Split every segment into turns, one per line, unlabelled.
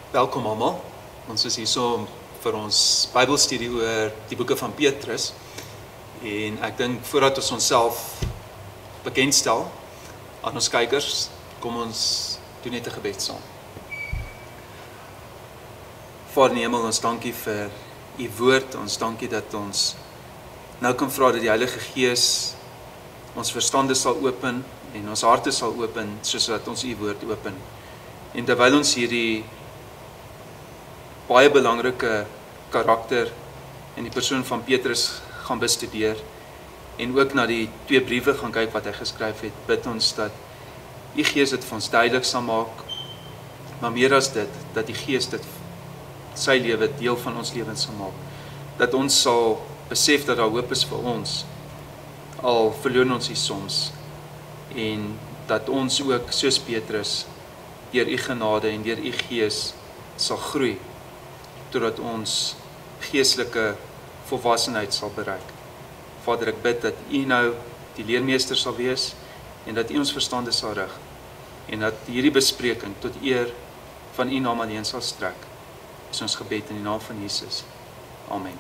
Welkom almal. Ons is hier vir ons Bybelstudie oor die boeke van Petrus. En ek dink voordat ons onsself bekendstel aan ons kykers, kom ons doen net 'n gebed saam. Vader in die hemel, ons dankie vir u woord. Ons dankie dat ons nou kan vra dat die Heilige Gees ons verstande sal open en ons harte sal open soos wat ons u woord open. En terwyl ons hierdie baie belangrike karakter in die persoon van Petrus gaan bestudeer en ook na die 2 briewe gaan kyk wat hy geskryf het, bid ons dat die Gees dit vir ons duidelik sal maak, maar meer as dit, dat die Gees dit sy lewe deel van ons lewens sal maak, dat ons sal besef dat daar hoop is vir ons, al verloor ons hier soms, en dat ons ook soos Petrus deur u genade en deur u Gees sal groei, totdat ons geestelike volwassenheid sal bereik. Vader, ek bid dat u nou die leermeester sal wees en dat u ons verstande sal rig en dat hierdie bespreking tot eer van u naam alleen sal strek. Is ons gebed in die naam van Jesus. Amen.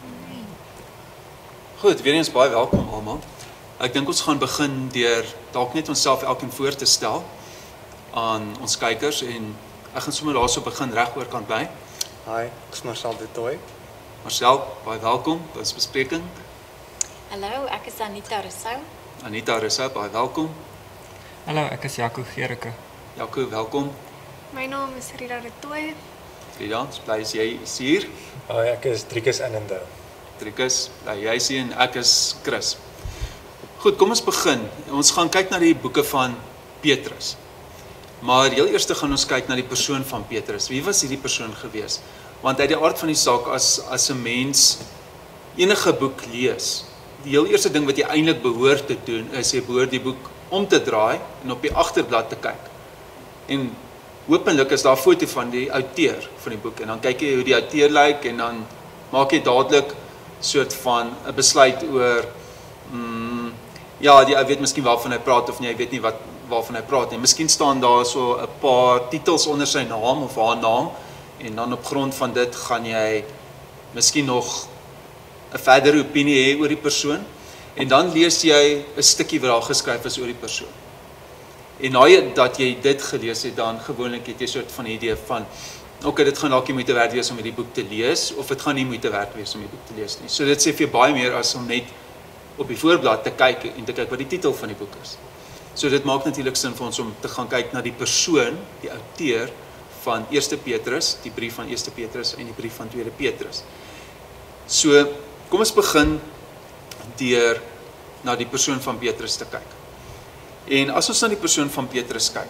Goed, weer eens baie welkom almal. Ek dink ons gaan begin deur dalk net onsself elkeen voor te stel aan ons kykers en ek gaan sommer daarso begin reg oor kant by.
Hi, ek is Marcel de Tooy.
Marcel, baie welkom by ons bespreking.
Hallo, ek is Anita Rousseau.
Anita Rousseau, baie welkom.
Hallo, ek is Jaco Gericke.
Jaco, welkom.
My naam is Rida de Tooy.
Rida, bly jy is hier.
Hi, ek is Driekus Innende.
Driekus, bly jy is hier en ek is Chris. Goed, kom ons begin. Ons gaan kyk na die boeke van Petrus. Maar heel eers gaan ons kyk na die persoon van Petrus. Wie was hierdie persoon gewees? Want uit die aard van die saak, as 'n mens enige boek lees, die heel eerste ding wat jy eintlik behoort te doen, is jy behoort die boek om te draai en op die agterblad te kyk. En hopelik is daar 'n foto van die outeur van die boek en dan kyk jy hoe die outeur lyk en dan maak jy dadelik soort van 'n besluit oor ja, jy weet miskien waarvan hy praat of nie, jy weet nie waarvan hy praat nie. Miskien staan daar so 'n paar titels onder sy naam of haar naam en dan op grond van dit gaan jy miskien nog 'n verdere opinie hê oor die persoon en dan lees jy 'n stukkie wat daar geskryf is oor die persoon. En nadat jy dit gelees het, dan gewoonlik het jy 'n soort van idee van okay, dit gaan dalk nie moeite werd wees om hierdie boek te lees of dit gaan nie moeite werd wees om die boek te lees nie. So dit sê vir jou baie meer as om net op die voorblad te kyk en te kyk wat die titel van die boek is. So dit maak natuurlik sin vir ons om te gaan kyk na die persoon, die outeur van 1 Petrus, die brief van 1 Petrus en die brief van 2 Petrus. So, kom ons begin deur na die persoon van Petrus te kyk. En as ons na die persoon van Petrus kyk,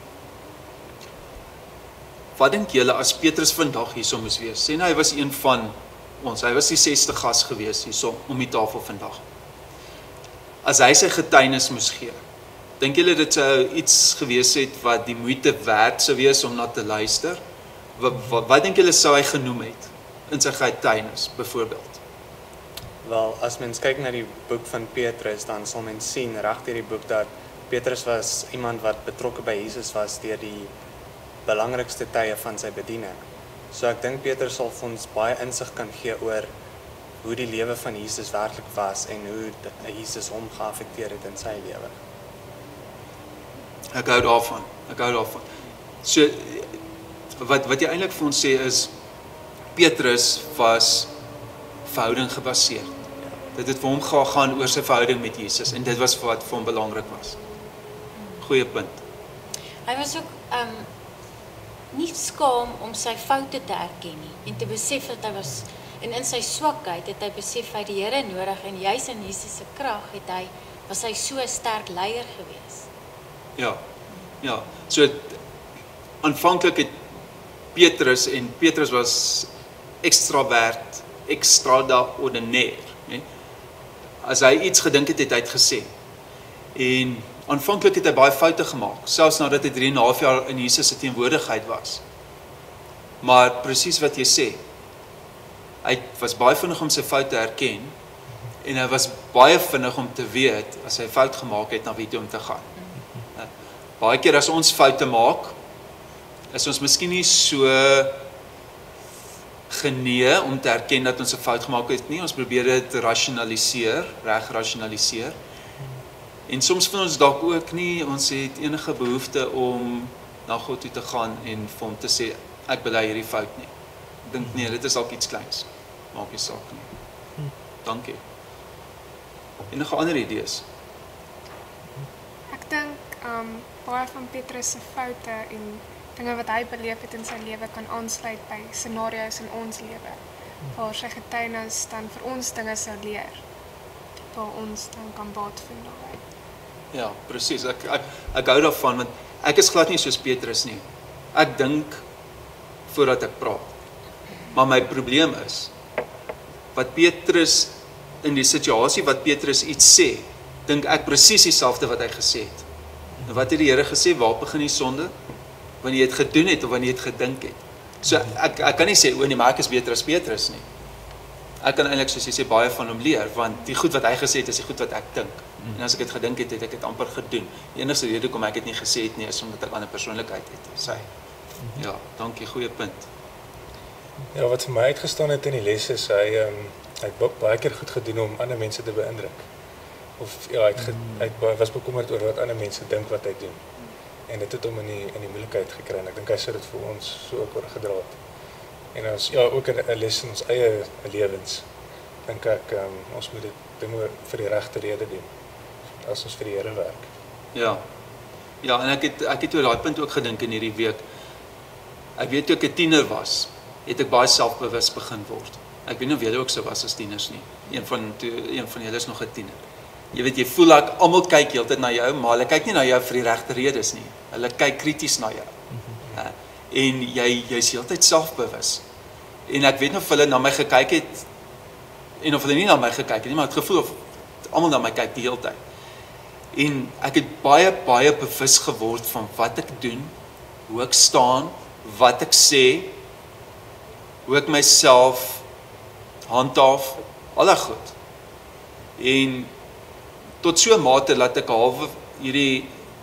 wat dink julle as Petrus vandag hierso moes wees? Sê nou hy was een van ons, hy was die 6ste gas gewees hierso om die tafel vandag. As hy sy getuienis moes gee, dink julle dit sou iets gewees het wat die moeite werd sou wees om na te luister? Wat dink julle sou hy genoem het in sy getuienis, byvoorbeeld?
Wel, as mens kyk na die boek van Petrus, dan sal mens sien reg deur die boek dat Petrus was iemand wat betrokke by Jesus was deur die belangrikste tye van sy bediening. So ek dink Petrus sal vir ons baie insig kan gee oor hoe die lewe van Jesus werklik was en hoe Jesus hom geaffekteer het in sy lewe.
Ek hou daarvan. So, wat jy eintlik vir ons sê is, Petrus was verhouding gebaseerd. Dit het vir hom gegaan oor sy verhouding met Jesus en dit was wat vir hom belangrik was. Goeie punt.
Hy was ook nie skaam om sy foute te erken nie en te besef dat hy was, en in sy swakheid het hy besef hy die Here nodig en juis in Jesus se krag was hy so 'n sterk leier gewees.
Ja. So aanvanklik het Petrus was extravert, extraordinair, né? As hy iets gedink het, het hy dit gesê. En aanvanklik het hy baie foute gemaak, selfs nadat hy 3,5 jaar in Jesus se teenwoordigheid was. Maar presies wat jy sê, hy was baie vinnig om sy foute te erken en hy was baie vinnig om te weet as hy fout gemaak het na wie toe om te gaan. Baie keer as ons foute maak, is ons miskien nie so genee om te erken dat ons 'n fout gemaak het nie. Ons probeer dit rasionaliseer, reg rasionaliseer. En soms van ons dalk ook nie, ons het enige behoefte om na God toe te gaan en vir hom te sê, ek bely hierdie fout nie. Ek dink nee, dit is dalk iets kleins. Maak nie saak nie. Dankie. Enige ander idees?
Ek dink baie van Petrus se foute en dinge wat hy beleef het in sy lewe kan aansluit by scenario's in ons lewe, waar sy getuienis dan vir ons dinge sou leer, waar ons dan kan baat vind daarbey.
Ja, presies. Ek hou daarvan, want ek is glad nie soos Petrus nie. Ek dink voordat ek praat. Maar my probleem is, wat Petrus, in die situasie wat Petrus iets sê, dink ek presies dieselfde wat hy gesê het. En wat het die Here gesê, waar begin die sonde? Wanneer jy het gedoen het, of wanneer jy het gedink het. So, ek kan nie sê, nee, maar ek is beter as Petrus nie. Ek kan eintlik, soos jy sê, baie van hom leer, want die goed wat hy gesê het, is die goed wat ek dink. En as ek het gedink het, het ek het amper gedoen. Die enigste rede hoekom ek het nie gesê het nie, is omdat ek 'n ander persoonlikheid het. Sy. Ja, dankie, goeie punt.
Ja, wat vir my uitgestaan het in die les is, hy het baie keer goed gedoen om ander mense te beïndruk. Of ja, hy was bekommerd oor wat ander mense dink wat hy doen. En dit het hom in die moeilikheid gekry. En ek dink hy sê dit vir ons so ook oorgedra het. En ons ja, ook 'n les in ons eie lewens. Dink ek ons moet dit dinge vir die regte rede doen. As ons vir die Here werk.
Ja. Ja, en ek het oor daai punt ook gedink in hierdie week. Ek weet toe ek 'n tiener was, het ek baie selfbewus begin word. Ek weet nie of julle ook so was as tieners nie. Een van julle is nog 'n tiener. Jy weet, jy voel like almal kyk heeltyd na jou, maar hulle kyk nie na jou vir die regte redes nie. Hulle kyk krities na jou. En jy's heeltyd selfbewus. En ek weet nie of hulle na my gekyk het en of hulle nie na my gekyk het nie, maar het gevoel of almal na my kyk die hele tyd. En ek het baie bewus geword van wat ek doen, hoe ek staan, wat ek sê, hoe ek myself handhaaf, al daai goed. En tot so 'n mate dat ek halwe hierdie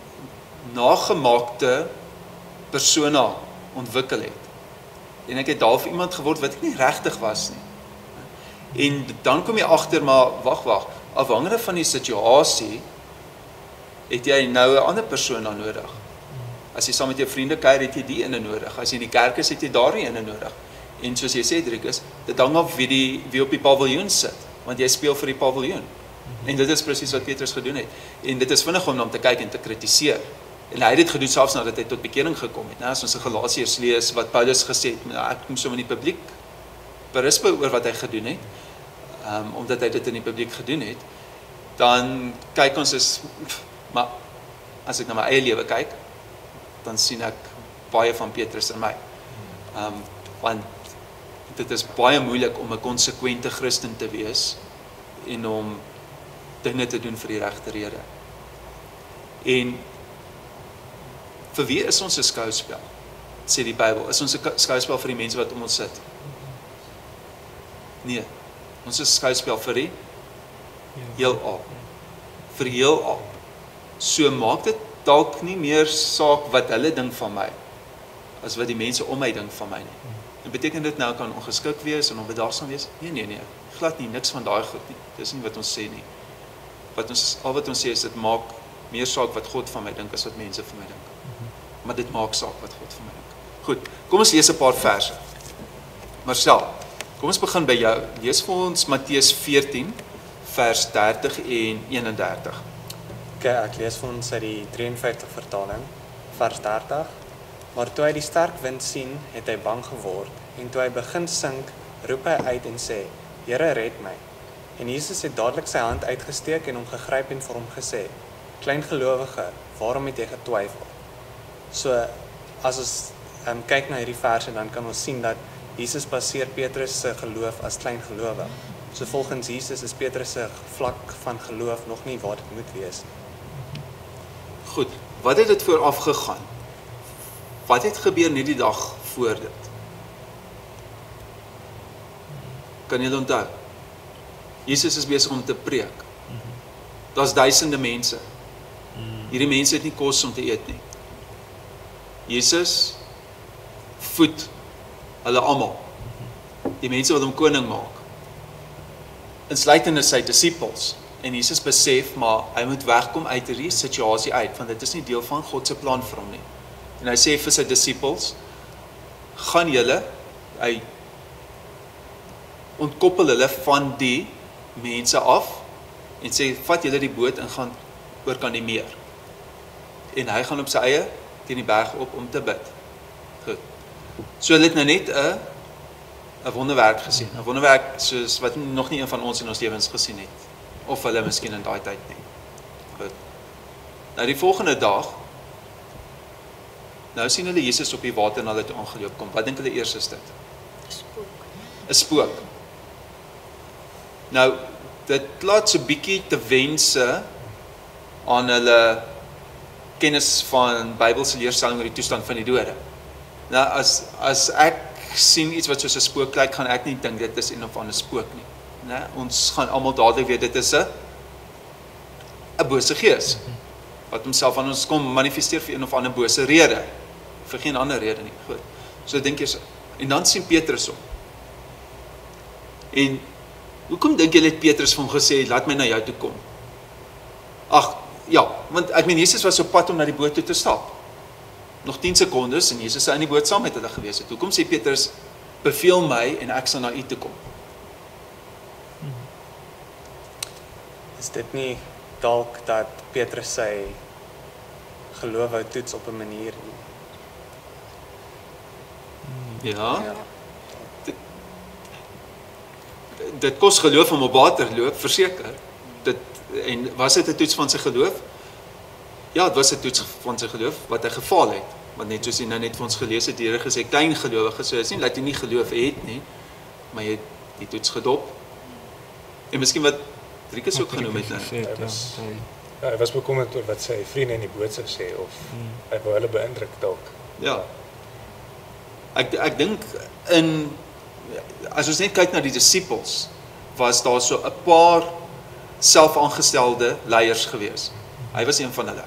nagemaakte persona ontwikkel het. En ek het half iemand geword wat ek nie regtig was nie. En dan kom jy agter, maar wag, afhangende van die situasie, het jy nou 'n ander persona nodig. As jy saam met jou vriende kuier, het jy die ene nodig. As jy in die kerk is, het jy daardie ene nodig. En soos jy sê, Driekus, dit hang af wie op die paviljoen sit, want jy speel vir die paviljoen. En dit is presies wat Petrus gedoen het. En dit is vinnig om te kyk en te kritiseer. En hy het dit gedoen selfs nadat hy tot bekering gekom het. As ons in Galasiërs lees wat Paulus gesê het, ek kom so in die publiek berisp oor wat hy gedoen het, omdat hy dit in die publiek gedoen het, dan kyk ons maar as ek na my eie lewe kyk, dan sien ek baie van Petrus in my. Want dit is baie moeilik om 'n konsekwente Christen te wees en om dinge te doen vir die regte rede. En vir wie is ons 'n skouspel? Sê die Bybel, is ons 'n skouspel vir die mense wat om ons sit? Nee, ons is 'n skouspel vir die heelal. Vir heelal. So maak dit dalk nie meer saak wat hulle dink van my, as wat die mense om my dink van my nie. En beteken dit nou kan ongeskik wees en onbedaagsaam wees? Nee, glad nie, niks van daai goed nie. Dis nie wat ons sê nie. Al wat ons sê is, dit maak meer saak wat God van my dink, as wat mense van my dink. Maar dit maak saak wat God van my dink. Goed, kom ons lees 'n paar verse. Marcel, kom ons begin by jou. Lees vir ons Matteus 14, vers 30 en 31.
Ek lees vir ons uit die 53 vertaling, vers 30. Maar toe hy die sterk wind sien, het hy bang geword, en toe hy begin sink, roep hy uit en sê, Here, red my. En Jesus het dadelik sy hand uitgesteek en hom gegryp en vir hom gesê, Kleingelowige, waarom het jy getwyfel? So, as ons kyk na hierdie verse, dan kan ons sien dat Jesus baseer Petrus se geloof as kleingelowig. So volgens Jesus is Petrus se vlak van geloof nog nie waar dit moet wees.
Goed, wat het dit vooraf gegaan? Wat het gebeur net die dag voor dit? Kan jy onthou? Jesus is besig om te preek. Daar's duisende mense. Hierdie mense het nie kos om te eet nie. Jesus voed hulle almal. Die mense wat hom koning maak. Insluitende sy disippels. En Jesus besef, maar hy moet wegkom uit hierdie situasie uit, want dit is nie deel van God se plan vir hom nie. En hy sê vir sy disippels, gaan julle, hy ontkoppel hulle van die mense af, en sê, vat julle die boot en gaan oor kan die meer. En hy gaan op sy eie teen die berg op om te bid. Goed. So hulle het nou net 'n wonderwerk gesien. 'n Wonderwerk soos wat nog nie een van ons in ons lewens gesien het. Of hulle miskien in daai tyd nie. Goed. Nou die volgende dag, nou sien hulle Jesus op die water en hulle toe aangeloop kom. Wat dink hulle eers is dit? 'n spook. Nou, dit laat so bietjie te wense aan hulle kennis van Bybelse leerstelling oor die toestand van die dode. Nou, as ek sien iets wat soos 'n spook kyk, gaan ek nie dink dit is een of ander spook nie. Nee, ons gaan almal dadelik weet dit is 'n bose gees wat homself aan ons kom manifesteer vir een of ander bose rede. Vir geen ander rede nie. Goed. So dink jy so. En dan sien Petrus hom. En hoekom dink julle het Petrus vir hom gesê, laat my na jou toe kom? Ag, ja, want ek meen Jesus was op pad om na die boot toe te stap. Nog 10 sekondes en Jesus sou in die boot saam met hulle gewees het. Hoekom sê Petrus, beveel my en ek sal na u toe kom?
Is dit nie dalk dat Petrus sy geloof wou toets op 'n manier?
Ja. Dit kos geloof om op water loop, verseker. En was dit 'n toets van sy geloof? Ja, dit was 'n toets van sy geloof wat hy gefaal het. Want net soos hy nou net vir ons gelees het, die Here gesê klein gelowiges, so is nie dat jy nie geloof het nie, maar jy het die toets gedop. En miskien wat Driekus ook genoem het.
Hy was bekommerd oor wat sy vriende in die boot sou sê of hy wou hulle beïndruk dalk.
Ja. Ek dink as ons net kyk na die disippels, was daar so 'n paar selfaangestelde leiers gewees. Hy was een van hulle.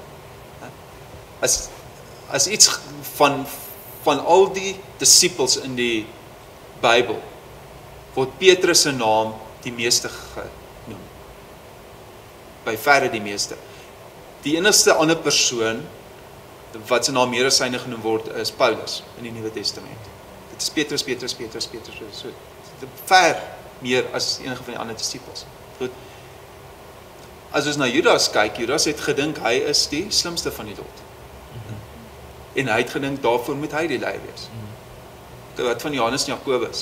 As iets van al die disippels in die Bybel, word Petrus se naam die meeste genoem. By verre die meeste. Die enigste ander persoon wat sy naam meer as syne genoem word, is Paulus in die Nuwe Testament. Dit is Petrus. So, ver meer as enige van die ander disippels. Goed. As ons na Judas kyk, Judas het gedink hy is die slimste van die lot. En hy het gedink daarvoor moet hy die leier wees. Wat van Johannes en Jakobus?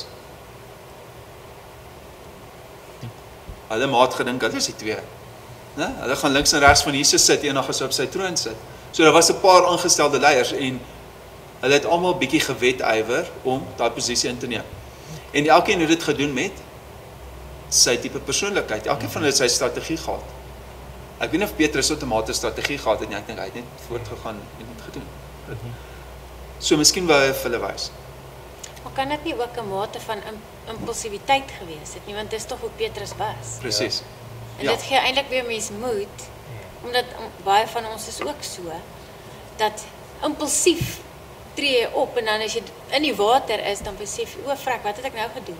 Hulle maat gedink, hulle is die twee. Nee? Hulle gaan links en regs van Jesus sit, eendag as hy op sy troon sit. So daar was 'n paar aangestelde leiers en hulle het almal bietjie gewet-ywer om daai posisie in te neem. En elkeen het dit gedoen met sy tipe persoonlikheid. Elkeen van hulle het sy strategie gehad. Ek weet nie of Petrus outomaties strategie gehad het nie, ek dink hy het net voortgegaan en dit gedoen. So miskien wou hy vir hulle wys.
Maar kan dit nie ook 'n mate van impulsiwiteit gewees het nie, want dis tog hoe Petrus was.
Presies.
En dit gee eintlik weer mens moed, omdat baie van ons is ook so, dat impulsief tree jy op en dan as jy in die water is, dan besef jy, o frek, wat het ek nou gedoen?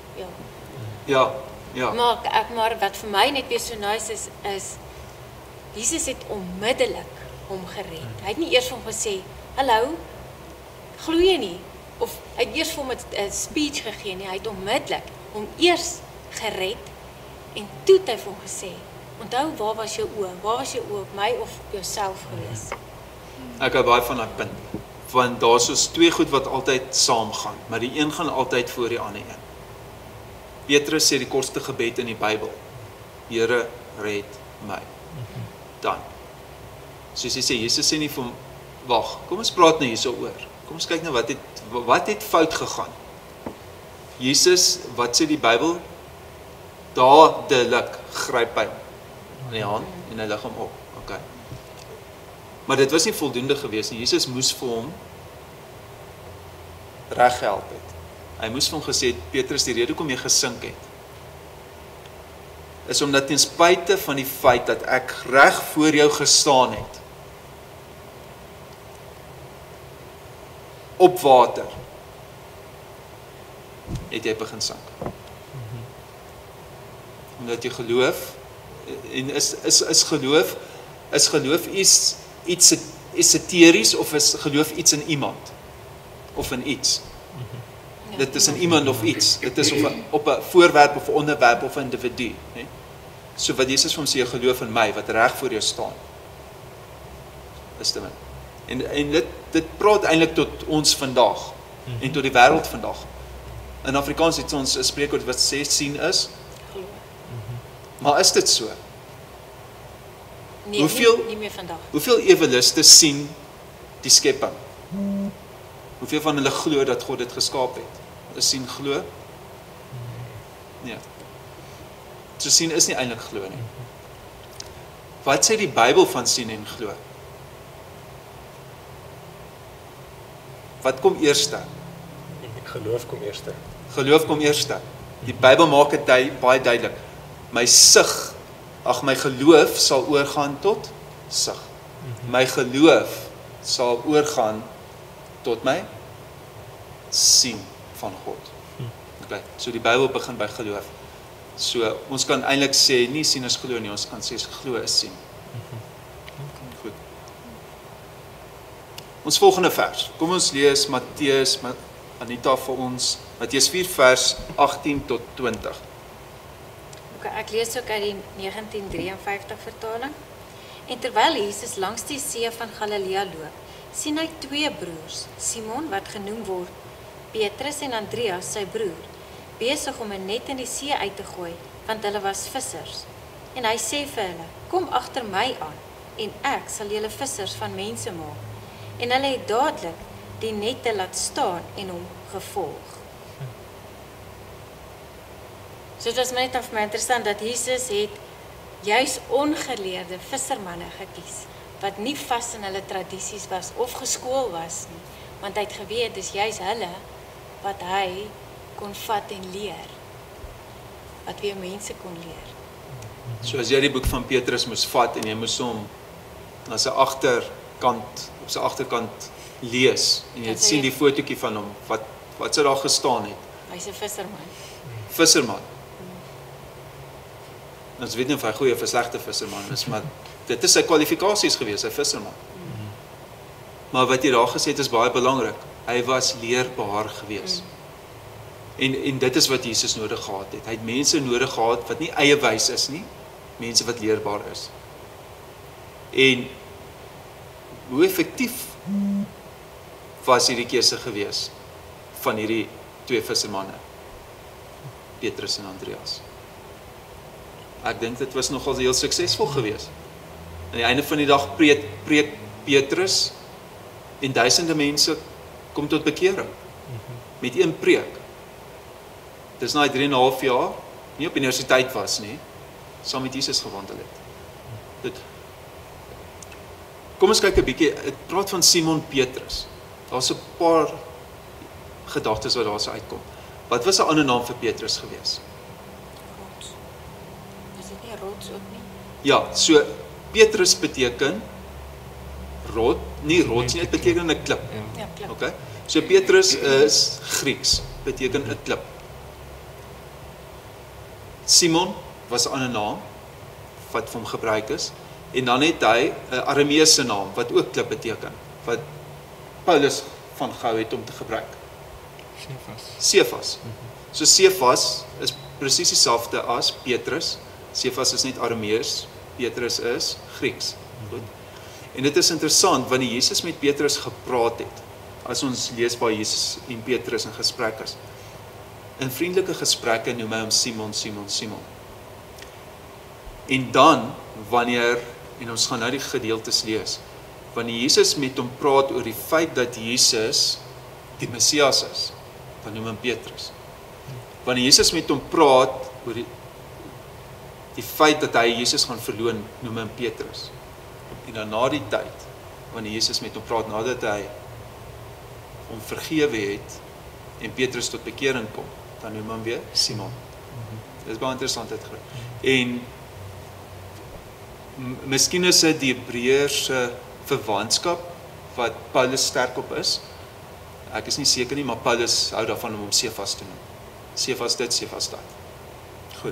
Ja.
Maar wat vir my net weer so nice is Jesus het onmiddellik hom gered. Hy het nie eers vir hom gesê, hallo, glo jy nie? Of hy het eers vir hom 'n speech gegee nie, hy het onmiddellik hom eers gered en toe het hy vir hom gesê, onthou, waar was jou oë? Waar was jou oë op my of op jouself gewees?
Ek hou baie van daai punt, want daar is twee goed wat altyd saamgaan, maar die een gaan altyd voor die ander een. Petrus sê die kortste gebed in die Bybel, Here, red my. Dan. Soos hy sê, Jesus sê nie vir hom, wag, kom ons praat nou hierso oor. Kom ons kyk nou wat het fout gegaan. Jesus, wat sê die Bybel? Dadelik gryp hy in die hand en hy lig hom op. Okay. Maar dit was nie voldoende gewees nie. Jesus moes vir hom reghelp het. Hy moes vir hom gesê, Petrus, die rede hoekom jy gesink het, is omdat ten spyte van die feit dat ek reg voor jou gestaan het, op water, het jy begin sink. Omdat jy geloof, en is geloof iets esoteries of is geloof iets in iemand? Of in iets? Dit is in iemand of iets. Dit is op 'n voorwerp of 'n onderwerp of 'n individu. Nee? So wat Jesus vir hom sê, geloof in my, wat reg voor jou staan. Is dit. En dit praat eintlik tot ons vandag, en tot die wêreld vandag. In Afrikaans het ons 'n spreekwoord wat sê, sien is. Maar is dit so?
Nee, nie meer vandag.
Hoeveel evangeliste sien die skepping? Hoeveel van hulle glo dat God dit geskaap het? Hulle sien glo? Nee. So sien is nie eintlik glo nie. Wat sê die Bybel van sien en glo? Wat kom eerste?
Geloof kom eerste.
Geloof kom eerste. Die Bybel maak dit baie duidelik. My geloof sal oorgaan tot sig. My geloof sal oorgaan tot my sien van God. Okay, so die Bybel begin by geloof. So ons kan eintlik sê nie sien is glo nie, ons kan sê glo is sien. Goed. Ons volgende vers. Kom ons lees Matteus, Anita vir ons, Matteus 4 vers 18 tot 20.
Okay, ek lees ook uit die 1953 vertaling. En terwyl Jesus langs die see van Galilea loop, sien hy twee broers, Simon wat genoem word Petrus en Andreas, sy broer, besig om 'n net in die see uit te gooi, want hulle was vissers. En hy sê vir hulle, kom agter my aan, en ek sal julle vissers van mense maak. En hulle het dadelik die nette laat staan en hom gevolg. So dit was net vir my interessant dat Jesus het juis ongeleerde vissermanne gekies, wat nie vas in hulle tradisies was of geskool was nie, want hy het geweet, dis juis hulle wat hy kon vat en leer, wat weer mense kon leer.
So as jy die boek van Petrus moes vat en jy moes hom na sy agterkant lees, en jy sien die fotootjie van hom, wat sou daar gestaan het?
Hy's 'n visserman.
Visserman. Ons weet nie of hy goeie of slegte visserman is, maar dit is sy kwalifikasies gewees, hy visserman. Maar wat jy daar gesê het is baie belangrik. Hy was leerbaar gewees. En dit is wat Jesus nodig gehad het. Hy het mense nodig gehad wat nie eie wys is nie, mense wat leerbaar is. En hoe effektief was hierdie keuse gewees van hierdie twee vissermanne, Petrus en Andreas? Ek dink dit was nogal heel suksesvol geweest. Aan die einde van die dag preek Petrus en duisende mense kom tot bekering. Met een preek. Dis na 3,5 jaar, nie op universiteit was nie, saam met Jesus gewandel het. Dit. Kom ons kyk 'n bietjie, ek praat van Simon Petrus. Daar's 'n paar gedagtes wat daar so uitkom. Wat was 'n ander naam vir Petrus geweest?
Rots ook nie.
Ja, so Petrus beteken nie rots nie, dit beteken 'n klip.
Ja, klip.
Okay. So Petrus is Grieks, beteken 'n klip. Simon was 'n ander naam wat vir hom gebruik is, en dan het hy 'n Arameese naam wat ook klip beteken, wat Paulus van gehou het om te gebruik. Cephas. So Cephas is presies dieselfde as Petrus. Cephas is net Aramees, Petrus is Grieks. Goed. En dit is interessant, wanneer Jesus met Petrus gepraat het, as ons lees waar Jesus en Petrus in gesprek is, in vriendelike gesprekke noem hy hom Simon, Simon, Simon. En dan, wanneer, en ons gaan nou die gedeeltes lees, wanneer Jesus met hom praat oor die feit dat Jesus die Messias is, dan noem hy hom Petrus. Wanneer Jesus met hom praat oor die feit dat hy Jesus gaan verloon, noem hy hom Petrus. En dan na die tyd, wanneer Jesus met hom praat, nadat hy hom vergewe het, en Petrus tot bekering kom, dan noem hy hom weer Simon. Dit is baie interessant uitgedruk. En miskien is dit die Hebreëse verwantskap wat Paulus sterk op is. Ek is nie seker nie, maar Paulus hou daarvan om hom Cephas te noem. Sefas dit, Sefas dat. Goed.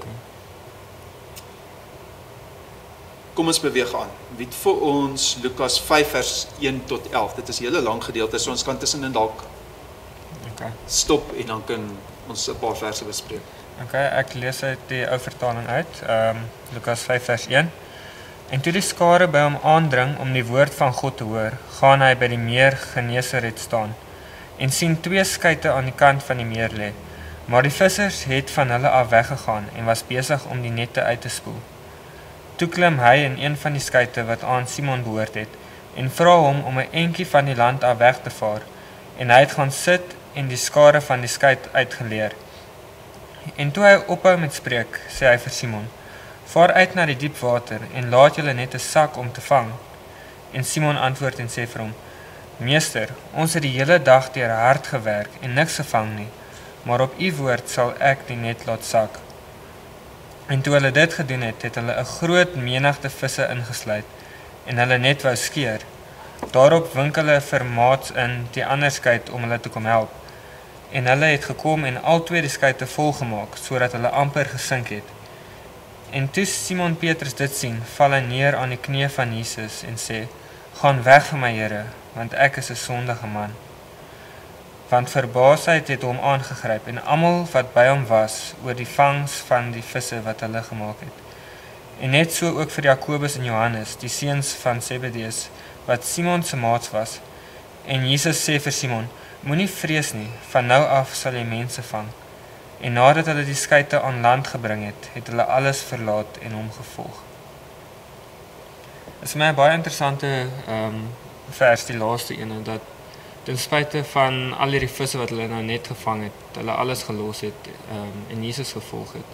Kom ons beweeg aan. Wie het vir ons Lukas 5 vers 1 tot 11. Dit is 'n hele lang gedeelte, so ons kan tussenin dalk stop en dan kan ons 'n paar verse bespreek.
Ek lees uit die ou vertaling uit, Lukas 5 vers 1. En toe die skare by hom aandring om die woord van God te hoor, gaan hy by die meer Genesaret staan en sien 2 skuite aan die kant van die meer lê. Maar die vissers het van hulle af weggegaan en was besig om die nette uit te spoel. Toe klim hy in een van die skuite wat aan Simon behoort het en vra hom om 'n entjie van die land af weg te vaar. En hy het gaan sit en die skare van die skuit uitgeleer. En toe hy ophou met spreek, sê hy vir Simon: Vaar uit na die diep water en laat julle net 'n sak om te vang. En Simon antwoord en sê vir hom: Meester, ons het die hele dag deur hard gewerk en niks gevang nie, maar op u woord sal ek die net laat sak. En toe hulle dit gedoen het, het hulle 'n groot menigte visse ingesluit en hulle net wou skeer. Daarop wink hulle vir maats in die ander skuit om hulle te kom help. En hulle het gekom en al 2 die skuite volgemaak, sodat hulle amper gesink het. En toe Simon Petrus dit sien, val hy neer aan die knie van Jesus en sê: Gaan weg van my Here, want ek is 'n sondige man. Want verbaasheid het hom aangegryp en almal wat by hom was oor die vangs van die visse wat hulle gemaak het. En net so ook vir Jakobus en Johannes, die seuns van Zebedeus, wat Simon se maats was. En Jesus sê vir Simon: Moenie vrees nie, van nou af sal jy mense vang. En nadat hulle die skuite aan land gebring het, het hulle alles verlaat en hom gevolg. Dit is my baie interessante vers, die laaste ene, dat ten spyte van al hierdie visse wat hulle nou net gevang het, hulle alles gelos het en Jesus gevolg het.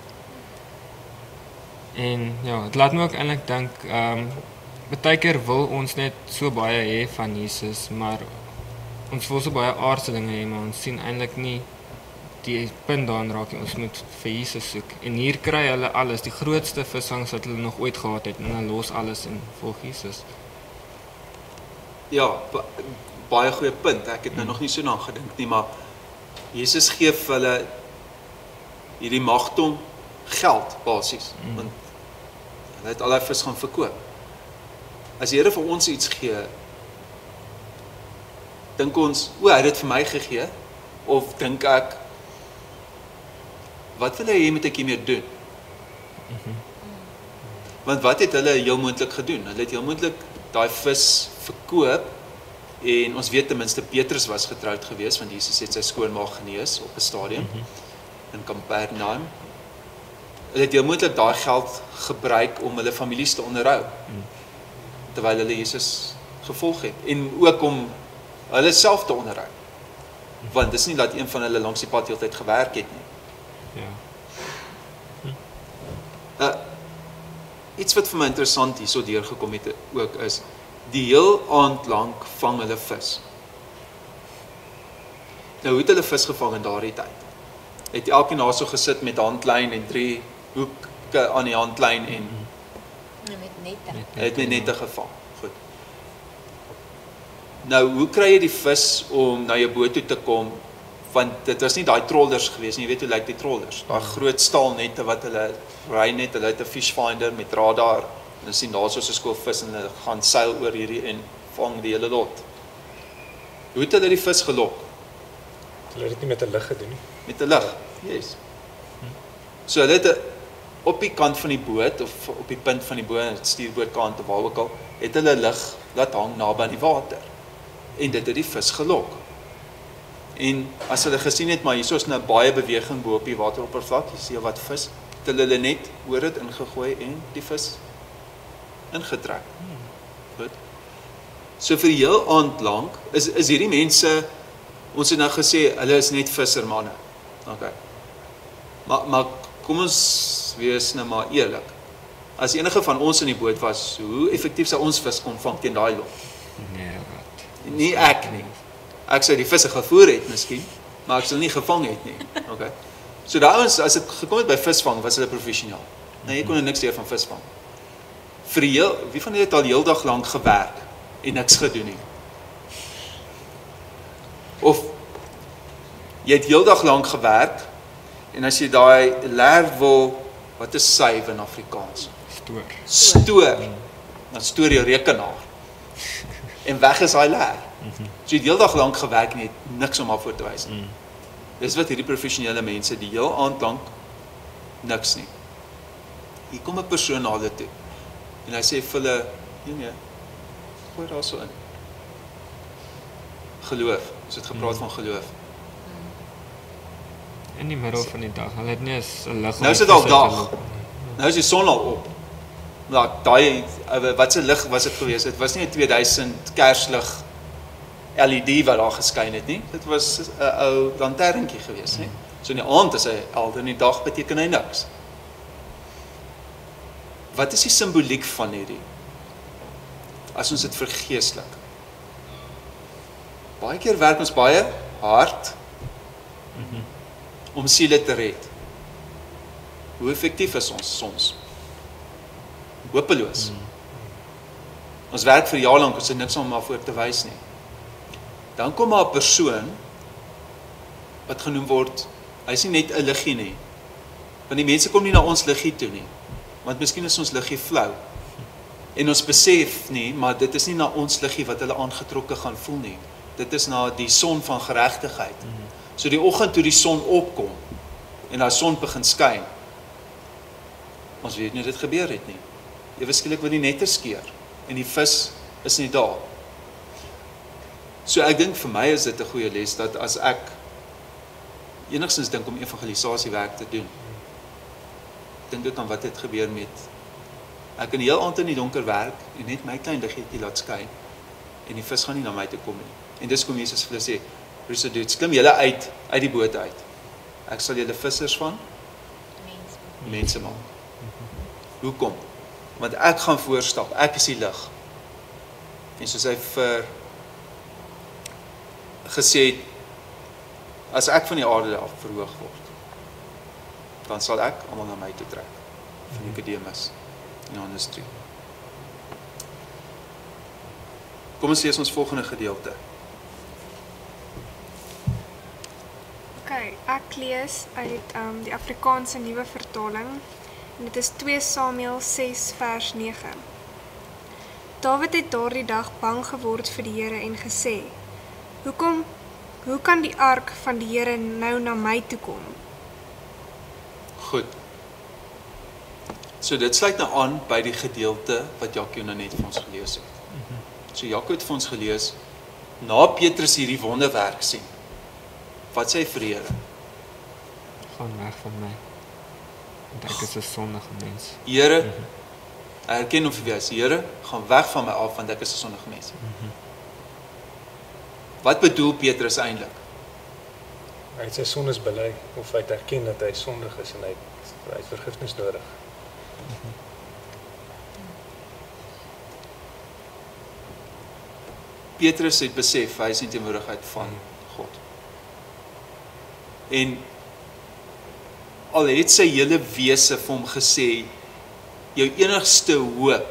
En ja, het laat my ook eintlik dink, baie keer wil ons net so baie hê van Jesus, maar ons wil so baie aardse dinge hê, maar ons sien eintlik nie die punt daarin raak nie. Ons moet vir Jesus soek. En hier kry hulle alles, die grootste visvangs wat hulle nog ooit gehad het, en hulle los alles en volg Jesus.
Ja, baie goeie punt. Ek het nou nog nie so na gedink nie, maar Jesus gee vir hulle hierdie magdom geld basies, want hulle het al die vis gaan verkoop. As die Here vir ons iets gee, dink ons, hy het dit vir my gegee, of dink ek, wat wil hy moet ek hiermee doen? Want wat het hulle heel moontlik gedoen? Hulle het heel moontlik daai vis verkoop, en ons weet ten minste Petrus was getroud geweest, want Jesus het sy skoonma genees op 'n stadium in Kapernaum. Hulle het heel moontlik daai geld gebruik om hulle families te onderhou, terwyl hulle Jesus gevolg het, en ook om hulle self te onderhou. Want dis nie dat een van hulle langs die pad heeltyd gewerk het nie. Iets wat vir my interessant hier so deurgekom het ook is, die heel aand lank vang hulle vis. Nou, hoe het hulle vis gevang in daardie tyd? Het elkeen daar so gesit met handlyn en 3 hoeke aan die handlyn en
met nette.
Het met nette gevang. Goed. Nou, hoe kry jy die vis om na jou boot toe te kom? Want dit was nie daai trollers gewees nie, jy weet hoe lyk die trollers? Daai groot staalnette wat hulle ry net, hulle het 'n fish finder met radar, en hulle sien daar so 'n skool vis en hulle gaan seil oor hierdie en vang die hele lot. Hoe het hulle die vis gelok?
Hulle het dit nie met 'n lig gedoen nie.
Met 'n lig, yes. So hulle het op die kant van die boot, of op die punt van die boot, stuurboordkant of waar ook al, het hulle lig laat hang naby die water. En dit het die vis gelok. En as hulle gesien het, maar hier is nou baie beweging bo op die wateroppervlak, jy sien wat vis, het hulle net oor dit ingegooi en die vis ingetrek. Goed. So vir heel aand lank, is hierdie mense, ons het nou gesê, hulle is net vissermanne. Okay. Maar kom ons wees nou maar eerlik. As enige van ons in die boot was, hoe effektief sou ons vis kon vang teen daai lot?
Nee, wat?
Nie ek nie. Ek sou die visse gevoer het miskien, maar ek sou nie gevang het nie. Okay. So daai ouens, as dit gekom het by visvang, was hulle professioneel. Nee, jy kon niks leer van visvang. Wie van julle het al heeldag lank gewerk en niks gedoen nie? Of jy het heeldag lank gewerk En as jy daai leer wil, wat is save in Afrikaans? Stoor. Dan stoor jou rekenaar. En weg is daai leer. So jy het die hele dag lank gewerk en jy het niks om voor te wys nie. Dis wat hierdie professionele mense die heel aand lank niks nie. Hier kom 'n persoon na hulle toe. En hy sê vir hulle, nee, gooi daar so in. Geloof. Ons het gepraat van geloof.
In die middel van die dag. Hulle het nie 'n lig.
Nou is dit al dag. Nou is die son al op. Nou, daai wat se lig was dit geweest? Dit was nie 'n 2000 kerslig LED wat daar geskyn het nie. Dit was 'n ou lanterntjie geweest, hè. So in die aand is hy helder, in die dag beteken hy niks. Wat is die simboliek van hierdie? As ons dit vergeestelik. Baie keer werk ons baie hard om siele te red. Hoe effektief is ons soms? Hopeloos. Ons werk vir jaar lank, ons het niks om maar voor te wys nie. Dan kom maar 'n persoon wat genoem word, hy is nie net 'n liggie nie. Want die mense kom nie na ons liggie toe nie. Want miskien is ons liggie flou. En ons besef nie, maar dit is nie na ons liggie wat hulle aangetrokke gaan voel nie. Dit is na die son van geregtigheid. So die oggend toe die son opkom en daai son begin skyn. Ons weet nie dit gebeur het nie. Ewe skielik word die nette skeur en die vis is nie daar. So ek dink vir my is dit 'n goeie les dat as ek enigstens dink om evangelisasiewerk te doen, dink dit aan wat het gebeur met ek kan die heel aand in die donker werk en net my klein liggetjie laat skyn en die vis gaan nie na my toe kom nie. En dis kom Jesus vir hulle sê, "Broers, klim julle uit die boot uit. Ek sal julle vissers van mense maak." Hoekom? Want ek gaan voorstap, ek is die lig. En soos hy vir gesê het, as ek van die aarde af verhoog word, dan sal ek almal na my toe trek. Van Nikodemus en Johannes 3. Kom ons lees ons volgende gedeelte.
Okay, ek lees uit die Afrikaanse Nuwe Vertaling en dit is 2 Samuel 6 vers 9. Dawid het daardie dag bang geword vir die Here en gesê, hoe kan die ark van die Here nou na my toe kom?
Goed. So dit sluit nou aan by die gedeelte wat Jaco nou net vir ons gelees het. So Jaco het vir ons gelees, na Petrus hierdie wonderwerk sien, wat sê hy vir die Here?
Gaan weg van my. Want ek is 'n sondige mens.
Here, hy erken hom vir wie hy is. Here, gaan weg van my af want ek is 'n sondige mens. Wat bedoel Petrus eintlik?
Hy het sy sondes bely of hy het erken dat hy sondig is en hy het vergifnis nodig.
Petrus het besef hy is in teenwoordigheid van God. En al het sy hele wese vir hom gesê, jou enigste hoop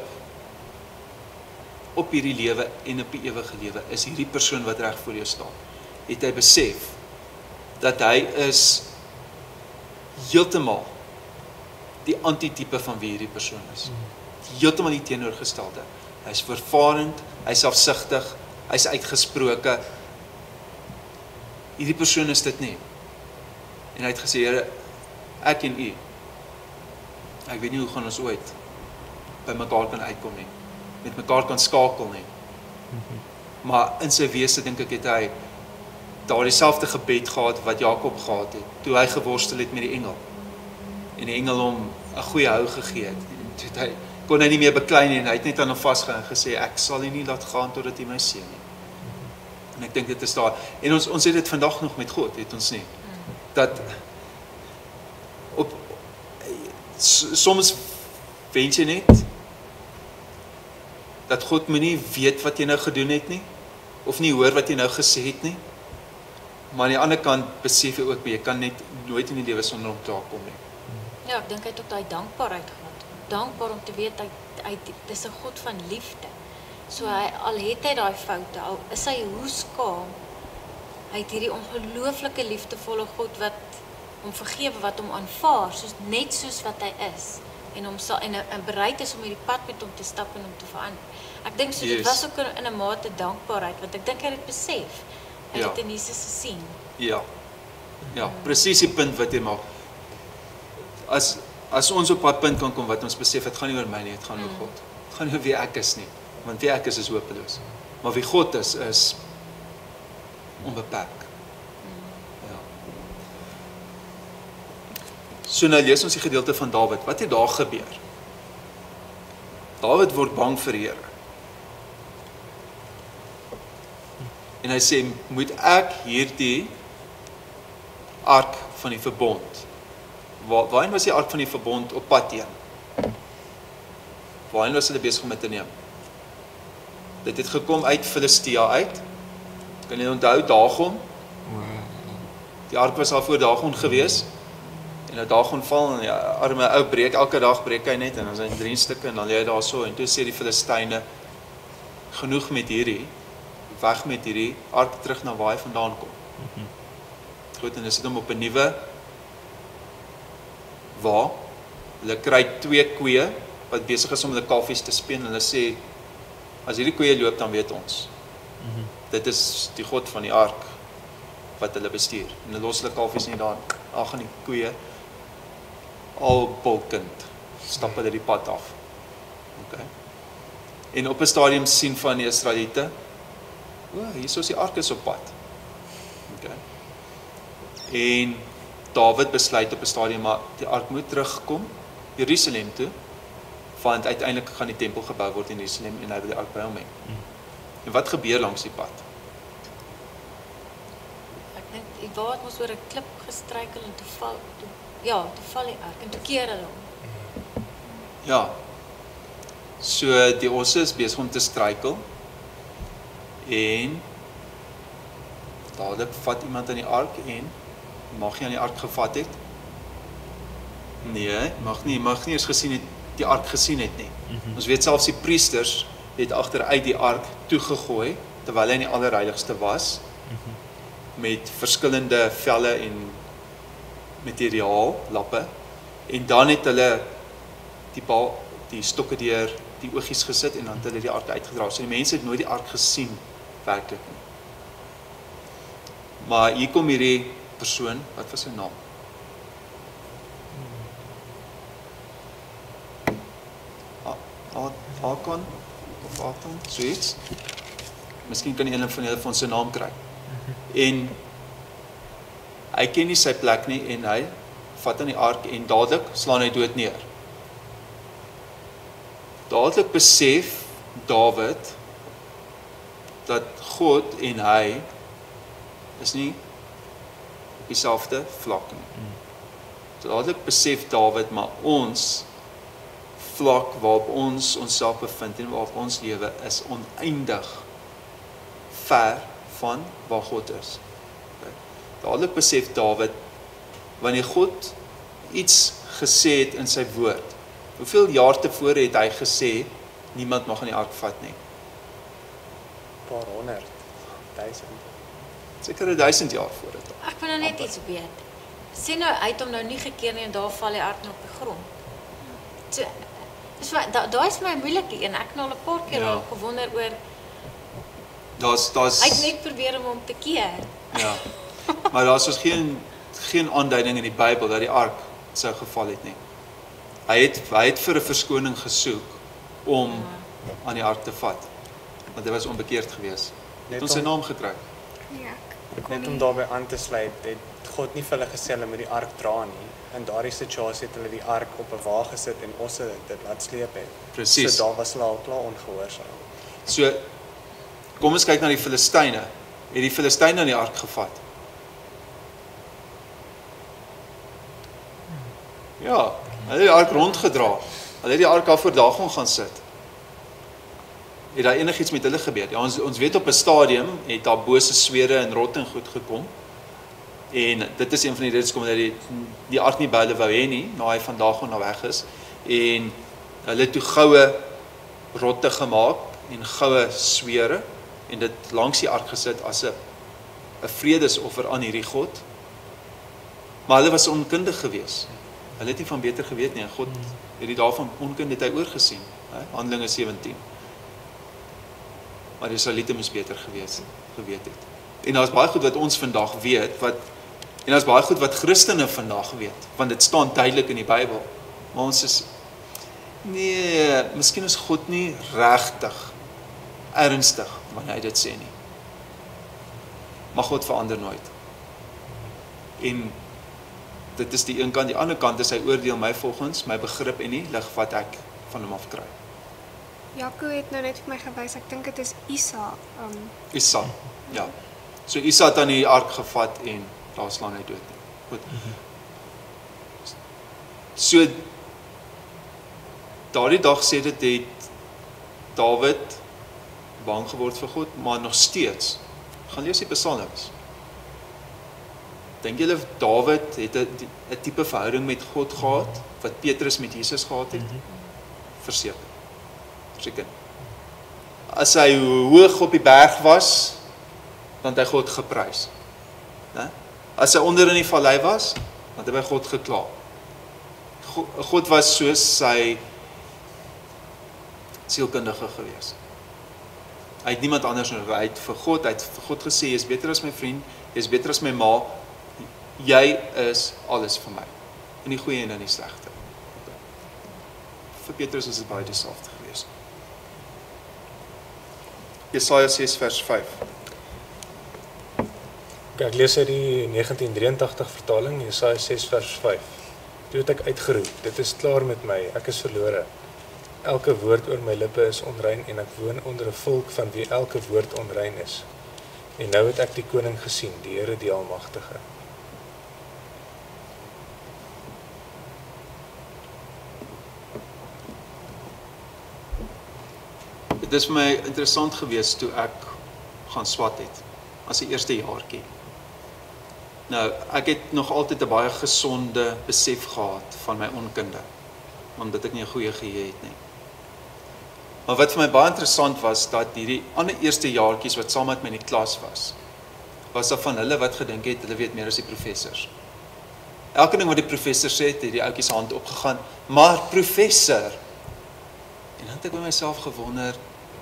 op hierdie lewe en op die ewige lewe is hierdie persoon wat reg voor jou staan. Het hy besef dat hy is heeltemal die antitype van wie hierdie persoon is. Heeltemal die teenoorgestelde. Hy is vervarend, hy is selfsugtig, hy is uitgesproke. Hierdie persoon is dit nie. En hy het gesê, Here, ek en u, ek weet nie hoe gaan ons ooit by mekaar kan uitkom nie, met mekaar kan skakel nie. Maar in sy wese dink ek het hy daar dieselfde gebed gehad wat Jakob gehad het, toe hy geworstel het met die engel. En die engel hom 'n goeie hou gegee het. En toe hy kon hy nie meer beklei nie en hy het net aan hom vasgehou en gesê, ek sal u nie laat gaan totdat u my seën nie. En ek dink dit is daar. En ons het dit vandag nog met God, het ons nie. Dat soms wens jy net dat God moenie weet wat jy nou gedoen het nie, of nie hoor wat jy nou gesê het nie, maar aan die ander kant besef jy ook, jy kan net nooit in die lewe sonder hom te kom nie.
Ja, ek dink hy het ook daai dankbaarheid gehad. Dankbaar om te weet hy dis 'n God van liefde. So al het hy daai foute, al is hy hoe skaam, hy het hierdie ongelooflike liefdevolle God wat om vergewe wat hom aanvaar, net soos wat hy is. En hom en bereid is om hierdie pad met hom te stap en hom te verander. Ek dink so, dit was ook in 'n mate dankbaarheid, want ek dink hy het dit besef. Hy het dit in Jesus gesien.
Ja, presies die punt wat jy maak. As ons op daai punt kan kom wat ons besef, het gaan nie oor my nie, het gaan oor God. Het gaan nie oor wie ek is nie, want wie ek is hopeloos. Maar wie God is onbeperk. Ja. So nou lees ons die gedeelte van Dawid. Wat het daar gebeur? Dawid word bang vir die Here. En hy sê, moet ek hierdie ark van die verbond, waarheen was die ark van die verbond op pad heen? Waarheen was hulle besig om dit te neem? Dit het gekom uit Filistia uit. Kan jy onthou Dagon? Die ark was al voor Dagon gewees. En nou Dagon val en die arme ou breek, elke dag breek hy net en dan is hy 3 stukke en dan lê hy daar so en toe sê die Filistyne, genoeg met hierdie, weg met hierdie ark terug na waar hy vandaan kom. Goed, en hulle sit hom op 'n nuwe wa. Hulle kry 2 koeie wat besig is om hulle kalfies te speen en hulle sê, as hierdie koeie loop, dan weet ons. Dit is die God van die ark wat hulle bestuur. En hulle los hulle kalfies nie daar, al gaan die koeie al bulkend, stap hulle die pad af. Okay. En op 'n stadium sien van die Israeliete, hier is die ark is op pad. Okay. En Dawid besluit op 'n stadium, maar die ark moet terugkom Jerusalem toe, want uiteindelik gaan die tempel gebou word in Jerusalem en hy wil die ark by hom hê. En wat gebeur langs die pad?
Ek dink die waard moes oor 'n klip gestruikel en toe val die ark en toe keer hulle hom.
Ja. So die osse is besig om te struikel en dadelik vat iemand aan die ark en mag jy aan die ark gevat het? Nee, mag nie eens gesien het, die ark gesien het nie. Ons weet selfs die priesters het agteruit die ark toegegooi terwyl hy in die allerheiligste was met verskillende velle en materiaal, lappe, en dan het hulle die stokke deur die oogies gesit en dan het hulle die ark uitgedra. So die mense het nooit die ark gesien werklik nie. Maar hier kom hierdie persoon, wat was sy naam? Akon of Akon, so iets. Miskien kan een van julle van sy naam kry. En hy ken nie sy plek nie en hy vat aan die ark en dadelik slaan hy dood neer. Dadelik besef Dawid dat God en hy is nie op dieselfde vlak nie. Dadelik besef Dawid, maar ons vlak waarop ons onsself bevind en waarop ons lewe is oneindig ver van waar God is. Dadelik besef Dawid, wanneer God iets gesê het in sy woord, hoeveel jaar tevore het hy gesê, niemand mag aan die ark vat nie?
Paar 100, 1000.
Seker 1000 jaar voor dit.
Ek wil nou net iets weet. Sê nou, hy het hom nou nie gekeer nie en daar val die ark nou op die grond. So, daar is my moeilike een. Ek het nou al 'n paar keer al gewonder oor, hy het net probeer om hom te keer.
Ja, maar daar is geen aanduiding in die Bybel dat die ark sou geval het nie. Hy het vir 'n verskoning gesoek om aan die ark te vat, want hy was onbekeerd geweest. Het ons sy naam gekry?
Ja.
Net om daarbey aan te sluit, het God nie vir hulle gesê hulle moet die ark dra nie. In daardie situasie het hulle die ark op 'n wa gesit en osse dit laat sleep het.
Presies.
So daar was hulle al klaar ongehoorsaam.
So, kom ons kyk na die Filistyne. Het die Filistyne aan die ark gevat? Ja, hulle het die ark rondgedra. Hulle het die ark al voor Dagon gaan sit. Het daar enigiets met hulle gebeur? Ja, ons weet op 'n stadium het daar bose swere en rotting goed gekom. En dit is een van die redes kom dat die ark nie by hulle wou hê nie, na hy van Dagon na weg is. En hulle het toe goue rotte gemaak en goue swere en dit langs die ark gesit as 'n vredesoffer aan hierdie God. Maar hulle was onkundig geweest. Hulle het nie van beter geweet nie. En God het die dae van onkunde het hy oorgesien. Handelinge 17. Maar die Israeliete moes beter geweet het. En daar's baie goed wat ons vandag weet, en daar's baie goed wat Christene vandag weet, want dit staan duidelik in die Bybel. Maar ons is, nee, miskien is God nie regtig, ernstig, wanneer hy dit sê nie. Maar God verander nooit. En dit is die een kant, die ander kant is hy oordeel my volgens my begrip en nie lig wat ek van hom af kry.
Jaco het nou net vir my gewys, ek dink dit is Isa.
Isa, ja. So Isa het aan die ark gevat en daar slaan hy dood. Goed. So daardie dag sê dit het Dawid bang geword vir God, maar nog steeds. Gaan lees die Psalms. Dink julle Dawid het 'n tipe verhouding met God gehad wat Petrus met Jesus gehad het? Verseker. Verseker. As hy hoog op die berg was, dan het hy God geprys. Né? As hy onder in die vallei was, dan het hy by God gekla. God was soos sy sielkundige gewees. Hy het niemand anders nodig. Hy het vir God gesê, jy is beter as my vriend, jy is beter as my ma, jy is alles vir my. In die goeie en in die slegte. Vir Petrus is dit baie dieselfde gewees. Jesaja 6 vers 5.
Ek lees uit die 1983 vertaling, Jesaja 6 vers 5. Toe het ek uitgeroep, dit is klaar met my, ek is verlore. Elke woord oor my lippe is onrein en ek woon onder 'n volk van wie elke woord onrein is. En nou het ek die koning gesien, die Here die Almagtige.
Dit is vir my interessant geweest toe ek gaan swat het, as die eerste jaartjie. Nou, ek het nog altyd 'n baie gesonde besef gehad van my onkunde, omdat ek nie 'n goeie geheue het nie. Maar wat vir my baie interessant was, dat hierdie ander eerste jaartjies wat saam met my in die klas was daar van hulle wat gedink het, hulle weet meer as die professors. Elke ding wat die professor sê, het die ouetjie se hand opgegaan, maar professor, en dan het ek by myself gewonder,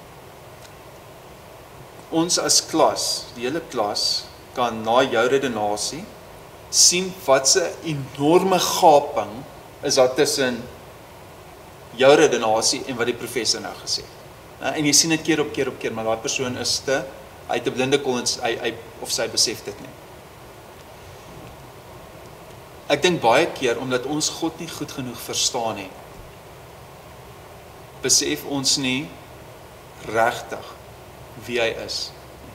ons as klas, die hele klas, kan na jou redenasie sien wat 'n enorme gaping is daar tussen jou redenasie en wat die professor nou gesê het. En jy sien dit keer op keer, maar daai persoon is hy het 'n blinde kol en hy of sy besef dit nie. Ek dink baie keer, omdat ons God nie goed genoeg verstaan nie, besef ons nie regtig wie hy is.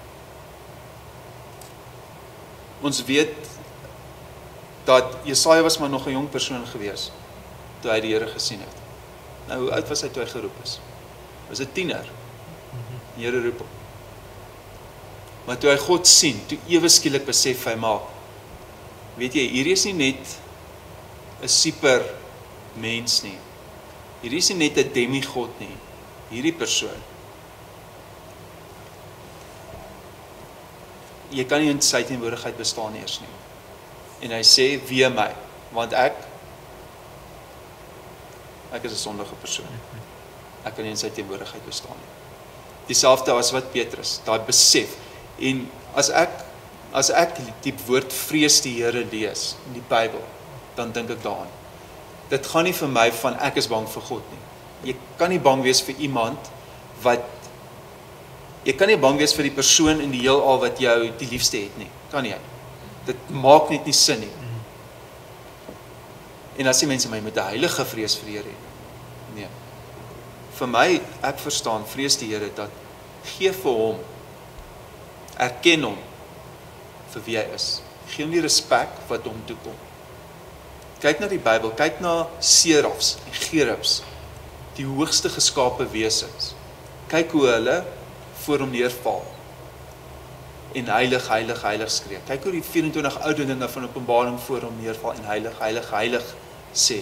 Ons weet dat Jesaja was maar nog 'n jong persoon gewees toe hy die Here gesien het. Nou, hoe oud was hy toe hy geroep is? Was 'n tiener. Die Here roep hom. Maar toe hy God sien, toe ewe skielik besef hy, maar weet jy, hier is nie net 'n super mens nie. Hier is nie net 'n demigod nie. Hierdie persoon. Jy kan nie in sy teenwoordigheid bestaan eers nie. En hy sê, wee my, want ek is 'n sondige persoon. Ek kan nie in sy teenwoordigheid bestaan nie. Dieselfde as wat Petrus, daai besef. En as ek die woord vrees die Here lees in die Bybel, dan dink ek daaraan. Dit gaan nie vir my van ek is bang vir God nie. Jy kan nie bang wees vir iemand jy kan nie bang wees vir die persoon in die heelal wat jou die liefste het nie. Kan jy? Dit maak net nie sin nie. En as die mense my met 'n heilige vrees vir die Here het. Nee. Vir my, ek verstaan, vrees die Here dat gee vir hom, erken hom vir wie hy is. Gee hom die respek wat hom toekom. Kyk na die Bybel, kyk na serafs en gerubs, die hoogste geskape wesens. Kyk hoe hulle voor hom neerval en heilig, heilig, heilig skree. Kyk hoe die 24 ouderlinge van Openbaring voor hom neerval en heilig, heilig, heilig sê.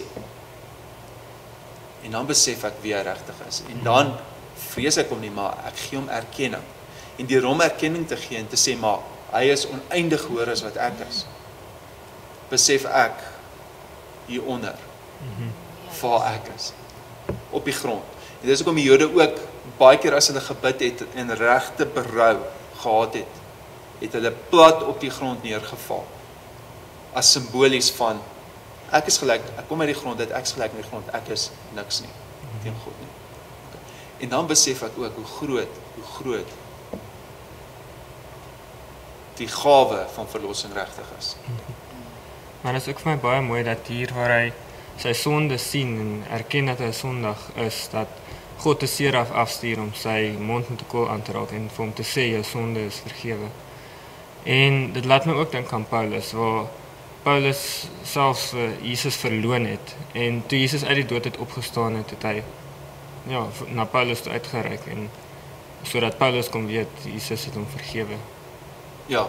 En dan besef ek wie hy regtig is. En dan vrees ek hom nie, maar ek gee hom erkenning. En deur hom erkenning te gee en te sê, maar hy is oneindig hoër as wat ek is, besef ek hieronder waar ek is, op die grond. En dis hoekom die Jode ook baie keer as hulle gebid het en regte berou gehad het hulle plat op die grond neergeval. As simbolies van ek is gelyk, ek kom uit die grond, ek is gelyk met die grond, ek is niks nie teen God nie. En dan besef ek ook hoe groot die gawe van verlossing regtig is.
Maar dit is ook vir my baie mooi dat hier waar hy sy sonde sien en erken dat hy sondig is, dat God 'n seraf afstuur om sy mond met 'n kool aan te raak en vir hom te sê jou sonde is vergewe. En dit laat my ook dink aan Paulus, waar Paulus selfs Jesus verloon het en toe Jesus uit die dood het opgestaan het hy na Paulus toe uitgereik en sodat Paulus kon weet Jesus het hom vergewe.
Ja.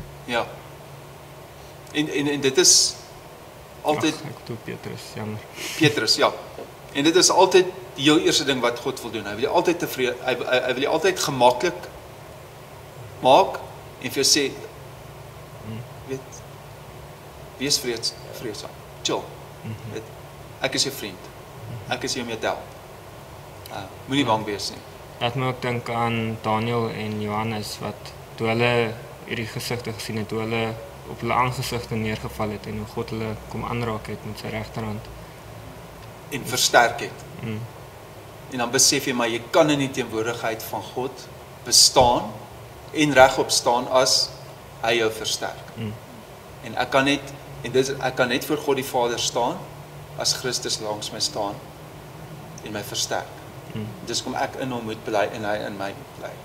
En dit is altyd
Ek toe Petrus, jammer.
Petrus, ja. En dit is altyd die heel eerste ding wat God wil doen. Hy wil jou altyd tevrede, hy wil jou altyd gemaklik maak en vir jou sê weet wees vreedsaam. Chill. Weet, ek is jou vriend. Ek is hier om jou te help. Moenie bang wees nie.
Laat my ook dink aan Daniel en Johannes wat toe hulle hierdie gesigte gesien het, toe hulle op hulle aangesigte neergeval het en hoe God hulle kom aanraak het met sy regterhand.
En versterk het. En dan besef jy maar jy kan in die teenwoordigheid van God bestaan en regop staan as hy jou versterk. En ek kan net voor God die Vader staan as Christus langs my staan en my versterk. Dis kom ek in hom moet bly en hy in my moet bly.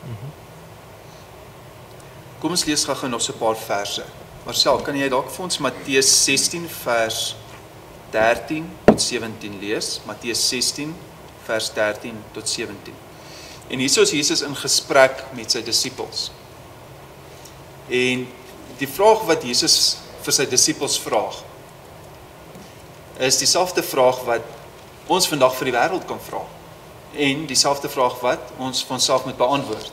Kom ons lees gou nog so 'n paar verse. Marcel, kan jy dalk vir ons Matteus 16 vers 13 tot 17 lees? Matteus 16 vers 13 tot 17. En hierso is Jesus in gesprek met sy disippels. En die vraag wat Jesus vir sy disippels vra, is dieselfde vraag wat ons vandag vir die wêreld kan vra. En dieselfde vraag wat ons vir onsself moet beantwoord.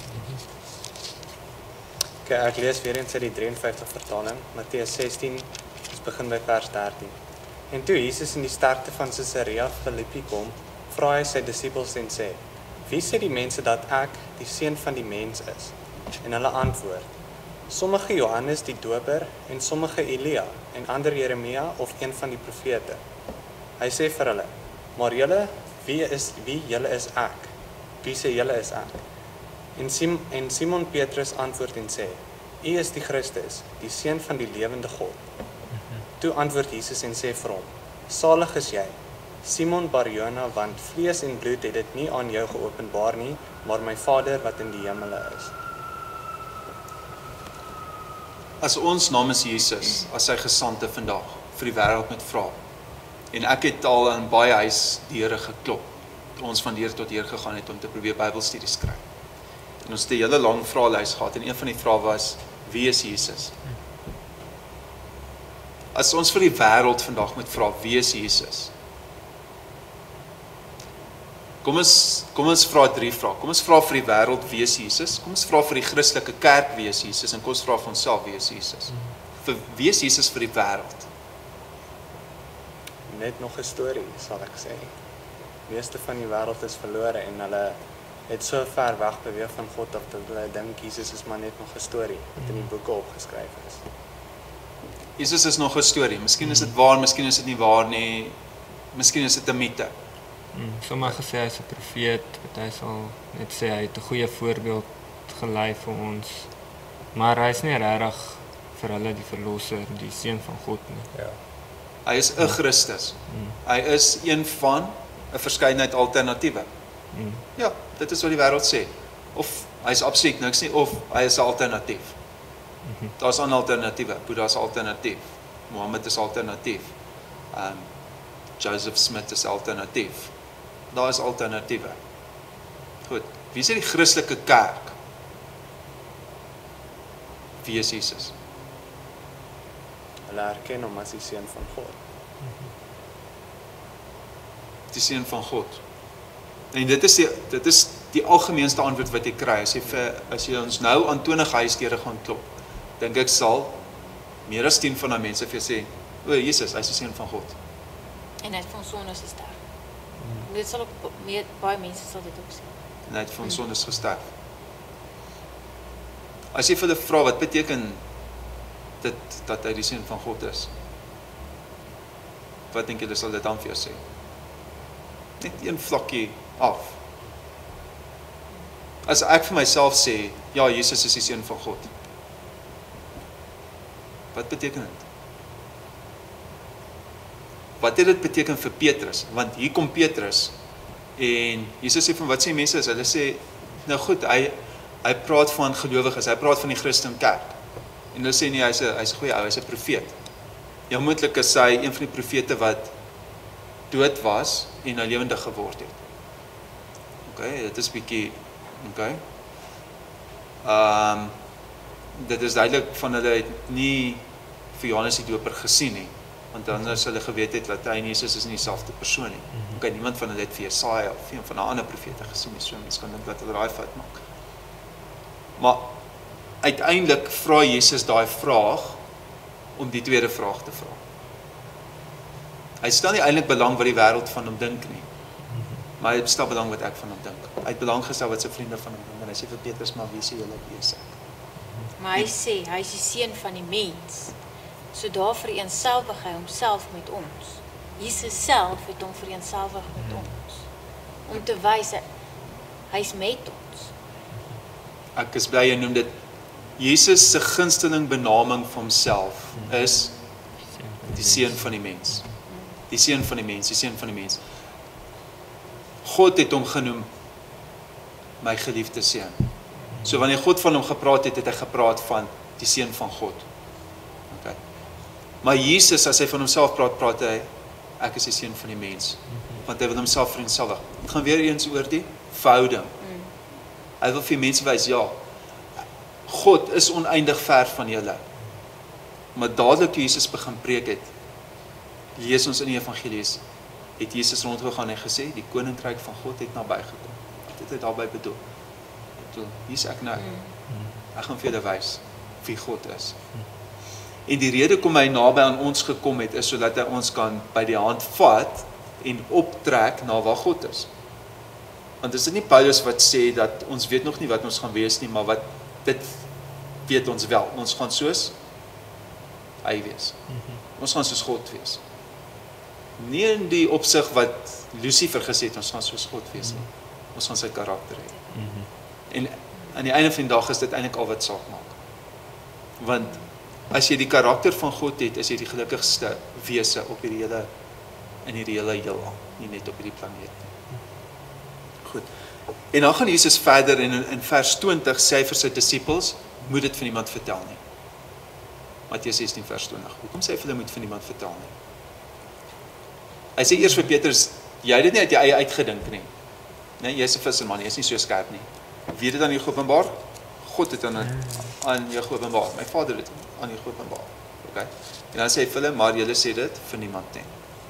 Ek lees weer eens uit die 53 vertaling, Matteus 16, ons begin by vers 13. En toe Jesus in die sterkte van Caesarea Philippi kom, vra hy sy disippels en sê, wie sê die mense dat ek die seun van die mens is? En hulle antwoord, sommige Johannes die doper en sommige Elia en ander Jeremia of een van die profete. Hy sê vir hulle, maar julle, wie julle is ek? Wie sê julle is ek? En Simon Petrus antwoord en sê, U is die Christus, die seun van die lewende God. Toe antwoord Jesus en sê vir hom, salig is jy, Simon Bar-Jona, want vlees en bloed het dit nie aan jou geopenbaar nie, maar my Vader wat in die hemele is.
As ons namens Jesus, as sy gesandte vandag, vir die wêreld moet vra, en ek het al aan baie huisdeure geklop, toe ons van deur tot deur gegaan het om te probeer Bybelstudies skryf. En ons het 'n hele lang vraelys gehad, en een van die vrae was, wie is Jesus? As ons vir die wêreld vandag moet vra, wie is Jesus? Kom ons vra 3 vrae. Kom ons vra vir die wêreld, wie is Jesus? Kom ons vra vir die Christelike kerk, wie is Jesus? En kom ons vra vir onsself, wie is Jesus? Vir wie is Jesus vir die wêreld?
Net nog 'n storie, sal ek sê. Die meeste van die wêreld is verlore en hulle het so ver weg beweeg van God af dat hulle dink Jesus is maar net nog 'n storie wat in die boeke opgeskryf is.
Jesus is nog 'n storie. Miskien is dit waar, miskien is dit nie waar nie. Miskien is dit 'n mite.
Sommige sê hy is 'n profeet, party sal net sê hy het 'n goeie voorbeeld gelei vir ons. Maar hy is nie regtig vir hulle die verlosser, die seun van God nie.
Ja.
Hy is 'n Christus. Hy is een van 'n verskeidenheid alternatiewe. Ja, dit is wat die wêreld sê. Of hy is absoluut niks nie, of hy is 'n alternatief. Daar's 'n alternatiewe. Boeddha is alternatief. Mohammed is alternatief. Joseph Smith is alternatief. Daar is alternatiewe. Goed, wie is die Christelike kerk? Wie is Jesus?
Hulle erken hom as die seun van God.
Die seun van God. En dit is die algemeenste antwoord wat jy kry. As jy ons nou aan 20 huisdeure gaan klop, dink ek sal meer as 10 van daai mense vir jou sê, o, Jesus, hy is die seun van God.
En hy het vir ons sondes gesterf. Dit sal ook baie mense sal dit ook sê.
En hy het vir ons sondes gesterf. As jy vir hulle vra, wat beteken dit dat hy die seun van God is? Wat dink julle sal dit dan vir jou sê? Net een vlakkie af. As ek vir myself sê, ja, Jesus is die seun van God. Wat beteken dit? Wat het dit beteken vir Petrus? Want hier kom Petrus en Jesus sê van wat sê mense is? Hulle sê, nou goed, hy praat van gelowiges, hy praat van die Christen kerk. En hulle sê nie, hy's 'n goeie ou, hy's 'n profeet. Ja, moontlik is hy een van die profete wat dood was en nou lewendig geword het. Okay, dit is bietjie, okay. Dit is duidelik van hulle het nie vir Johannes die Doper gesien nie, want anders hulle geweet het dat hy en Jesus is nie dieselfde persoon nie. Okay, niemand van hulle het vir Jesaja of een van die ander profete gesien nie, so mens kan dink dat hulle daai fout maak. Maar uiteindelik vra Jesus daai vraag om die tweede vraag te vra. Hy stel nie eintlik belang wat die wêreld van hom dink nie, maar hy stel belang wat ek van hom dink. Hy het belang gestel wat sy vriende van hom dink, en hy sê vir Petrus, maar wie sê julle wees ek?
Maar hy sê, hy is die seun van die mens. So daar vereenselwig hy homself met ons. Jesus self het hom vereenselwig met ons. Om te wys, hy's met ons.
Ek is bly jy noem dit, Jesus se gunsteling benaming vir homself is die seun van die mens. Die seun van die mens, die seun van die mens. God het hom genoem my geliefde seun. So wanneer God van hom gepraat het, het hy gepraat van die seun van God. Okay. Maar Jesus, as hy van homself praat, praat hy, ek is die seun van die mens. Want hy wil homself vereenselwig. Dit gaan weer eens oor die verhouding. Hy wil vir mense wys, ja, God is oneindig ver van julle. Maar dadelik toe Jesus begin preek het, lees ons in die evangelies, het Jesus rondgegaan en gesê, die koninkryk van God het nabygekom. Wat het hy daarby bedoel? Hier's ek nou. Ek gaan vir julle wys wie God is. En die rede kom hy naby aan ons gekom het, is sodat hy ons kan by die hand vat en optrek na waar God is. Want is dit nie Paulus wat sê dat ons weet nog nie wat ons gaan wees nie, maar wat dit weet ons wel. Ons gaan soos hy wees. Ons gaan soos God wees. Nie in die opsig wat Lucifer gesê het, ons gaan soos God wees nie. Ons gaan sy karakter hê. En aan die einde van die dag is dit eintlik al wat saak maak. Want as jy die karakter van God het, is jy die gelukkigste wese op in hierdie hele heelal, nie net op hierdie planeet nie. Goed. En dan gaan Jesus verder en in vers 20 sê hy vir sy disippels, moet dit vir niemand vertel nie. Matteus 16 vers 20. Hoekom sê hy vir hulle moet vir niemand vertel nie? Hy sê eers vir Petrus, jy het dit nie uit jou eie uitgedink nie. Nee, jy is 'n visserman, jy is nie so skerp nie. Wie het dit aan jou geopenbaar? God het aan jou geopenbaar. My Vader het aan jou geopenbaar. Okay. En dan sê hy vir hulle, maar julle sê dit vir niemand nie.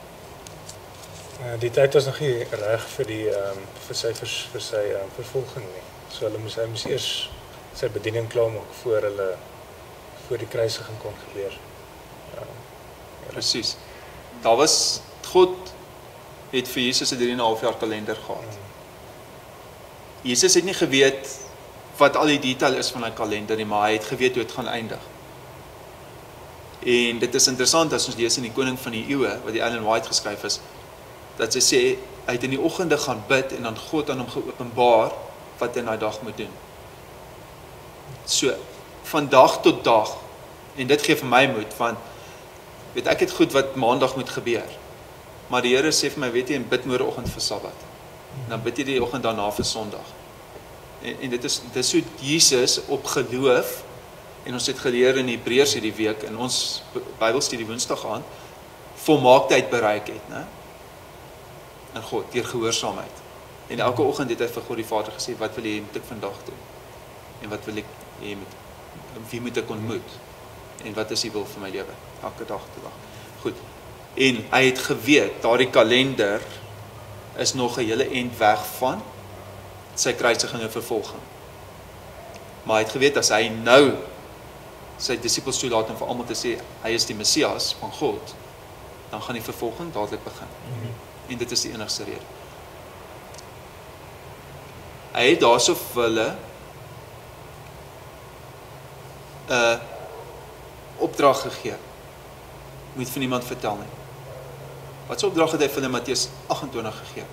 Die tyd was nog nie reg vir sy vervolging nie. So hy moes eers sy bediening klaarmaak voor die kruisiging kon gebeur.
Presies. Daar was God het vir Jesus 'n 3,5 jaar kalender gehad. Jesus het nie geweet wat al die detail is van hy kalender nie, maar hy het geweet hoe dit gaan eindig. En dit is interessant as ons lees in die Koning van die Eeue, wat die Ellen White geskryf is, dat sy sê, hy het in die oggende gaan bid en dan God aan hom geopenbaar wat hy in daai dag moet doen. So, van dag tot dag, en dit gee vir my moed, want weet ek het goed wat maandag moet gebeur, maar die Here sê vir my, weet jy, en bid môreoggend vir Sabbat, en dan bid jy die oggend daarna vir Sondag. En dit is so Jesus op geloof, en ons het geleer in Hebreërs hierdie week, in ons Bybelstudie Woensdag aand, volmaaktheid bereik het, né? In God, deur gehoorsaamheid. En elke oggend het hy vir God die Vader gesê, wat wil jy moet ek vandag doen? En wat wil ek hê wie moet ek ontmoet? En wat is die wil vir my lewe? Elke dag te dag. Goed. En hy het geweet, daardie kalender is nog 'n hele end weg van sy kruisiging en vervolging. Maar hy het geweet, as hy nou sy disippels toelaat om vir almal te sê hy is die Messias van God, dan gaan die vervolging dadelik begin. En dit is die enigste rede. Hy het daarso vir hulle 'n opdrag gegee. Moet vir niemand vertel nie. Wat se opdrag het hy vir hulle Matteus 28 gegee?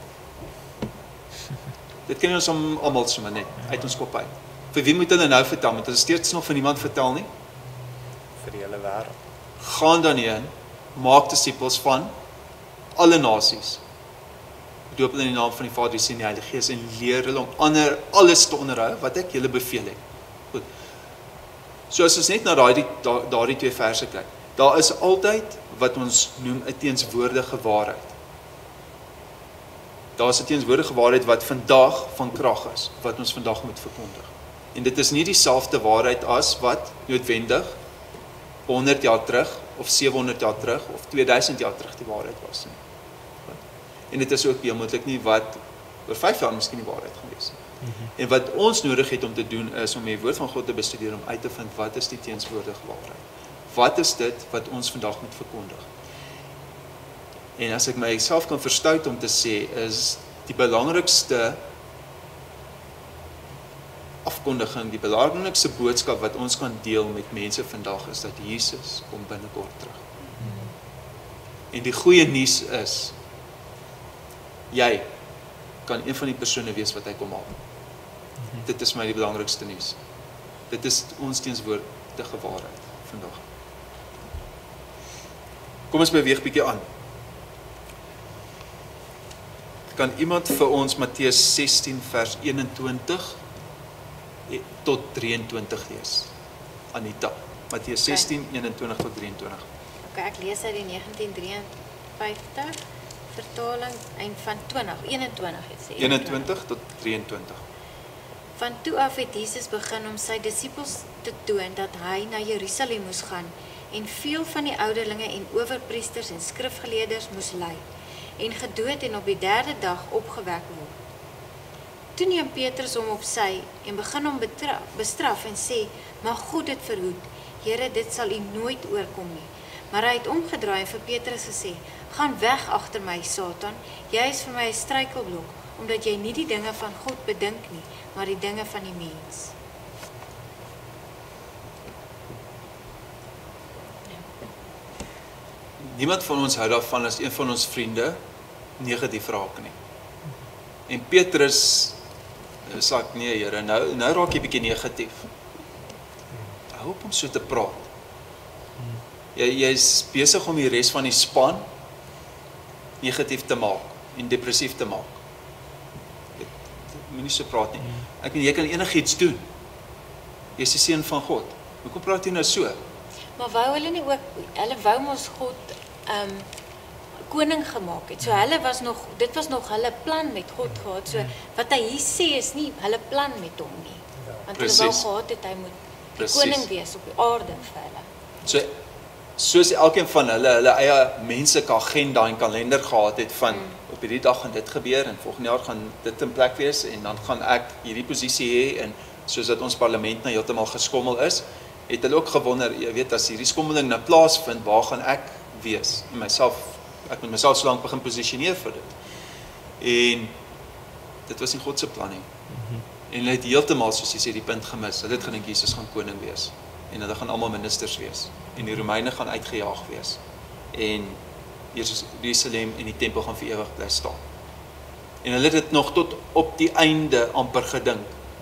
Dit ken ons almal sommer net uit ons kop uit. Vir wie moet hulle nou vertel? Moet hulle steeds nog vir niemand vertel nie?
Vir die hele wêreld.
Gaan dan heen, maak disippels van alle nasies. Doop hulle in die naam van die Vader, die Seun en die Heilige Gees en leer hulle om ander alles te onderhou wat ek julle beveel het. Goed. So as ons net na daardie 2 verse kyk, daar is altyd wat ons noem 'n teenswoordige waarheid. Daar is 'n teenswoordige waarheid wat vandag van krag is, wat ons vandag moet verkondig. En dit is nie dieselfde waarheid as wat noodwendig 100 jaar terug of 700 jaar terug of 2000 jaar terug die waarheid was nie. En dit is ook moontlik nie wat oor 5 jaar miskien die waarheid gewees het. En wat ons nodig het om te doen is om die woord van God te bestudeer om uit te vind wat is die teenswoordige waarheid. Wat is dit wat ons vandag moet verkondig? En as ek myself kan verstout om te sê, is die belangrikste afkondiging, die belangrikste boodskap wat ons kan deel met mense vandag is dat Jesus kom binnekort terug. En die goeie nuus is, jy kan een van die persone wees wat hy kom haal. Dit is my die belangrikste nuus. Dit is ons teenswoordige waarheid vandag. Kom ons beweeg bietjie aan. Kan iemand vir ons Matteus 16 vers 21 tot 23 lees? Anita, Matteus 16, 21 tot 23.
Okay, ek lees uit die 1953 vertaling en van 21 het sê.
21 tot 23.
Van toe af het Jesus begin om sy disippels te toon dat hy na Jerusalem moes gaan en veel van die ouderlinge en owerpriesters en skrifgeleerders moes ly en gedood en op die 3de dag opgewek word. Toe neem Petrus hom op sy en begin hom bestraf en sê, mag God dit verhoed, Here, dit sal u nooit oorkom nie. Maar hy het omgedraai en vir Petrus gesê, gaan weg agter my, Satan, jy is vir my 'n struikelblok, omdat jy nie die dinge van God bedink nie, maar die dinge van die mens.
Niemand van ons hou daarvan as een van ons vriende negatief raak nie. En Petrus sê ek, nee Here, nou raak jy bietjie negatief. Hou op om so te praat. Jy is besig om die res van die span negatief te maak en depressief te maak. Moenie so praat nie. Ek meen, jy kan enigiets doen. Jy is die seun van God. Hoekom praat jy nou so?
Maar wou hulle nie ook, hulle wou mos God koning gemaak het. So hulle was nog, dit was nog hulle plan met God gehad. So wat hy hier sê is nie hulle plan met hom nie. Want hulle wou gehad het hy moet die koning wees op die aarde vir hulle.
Soos elkeen van hulle eie menslike agenda en kalender gehad het van op hierdie dag gaan dit gebeur en volgende jaar gaan dit in plek wees en dan gaan ek hierdie posisie hê en soos dat ons parlement nou heeltemal geskommel is, het hulle ook gewonder, jy weet, as hierdie skommeling nou plaasvind, waar gaan ek wees? En ek moet myself so lank begin posisioneer vir dit. En dit was nie God se plan nie. En hulle het heeltemal, soos jy sê, die punt gemis. Hulle het gedink Jesus gaan koning wees. En hulle gaan almal ministers wees. En die Romeine gaan uitgejaag wees. En Jerusalem en die tempel gaan vir ewig bly staan. En hulle het dit nog tot op die einde amper gedink.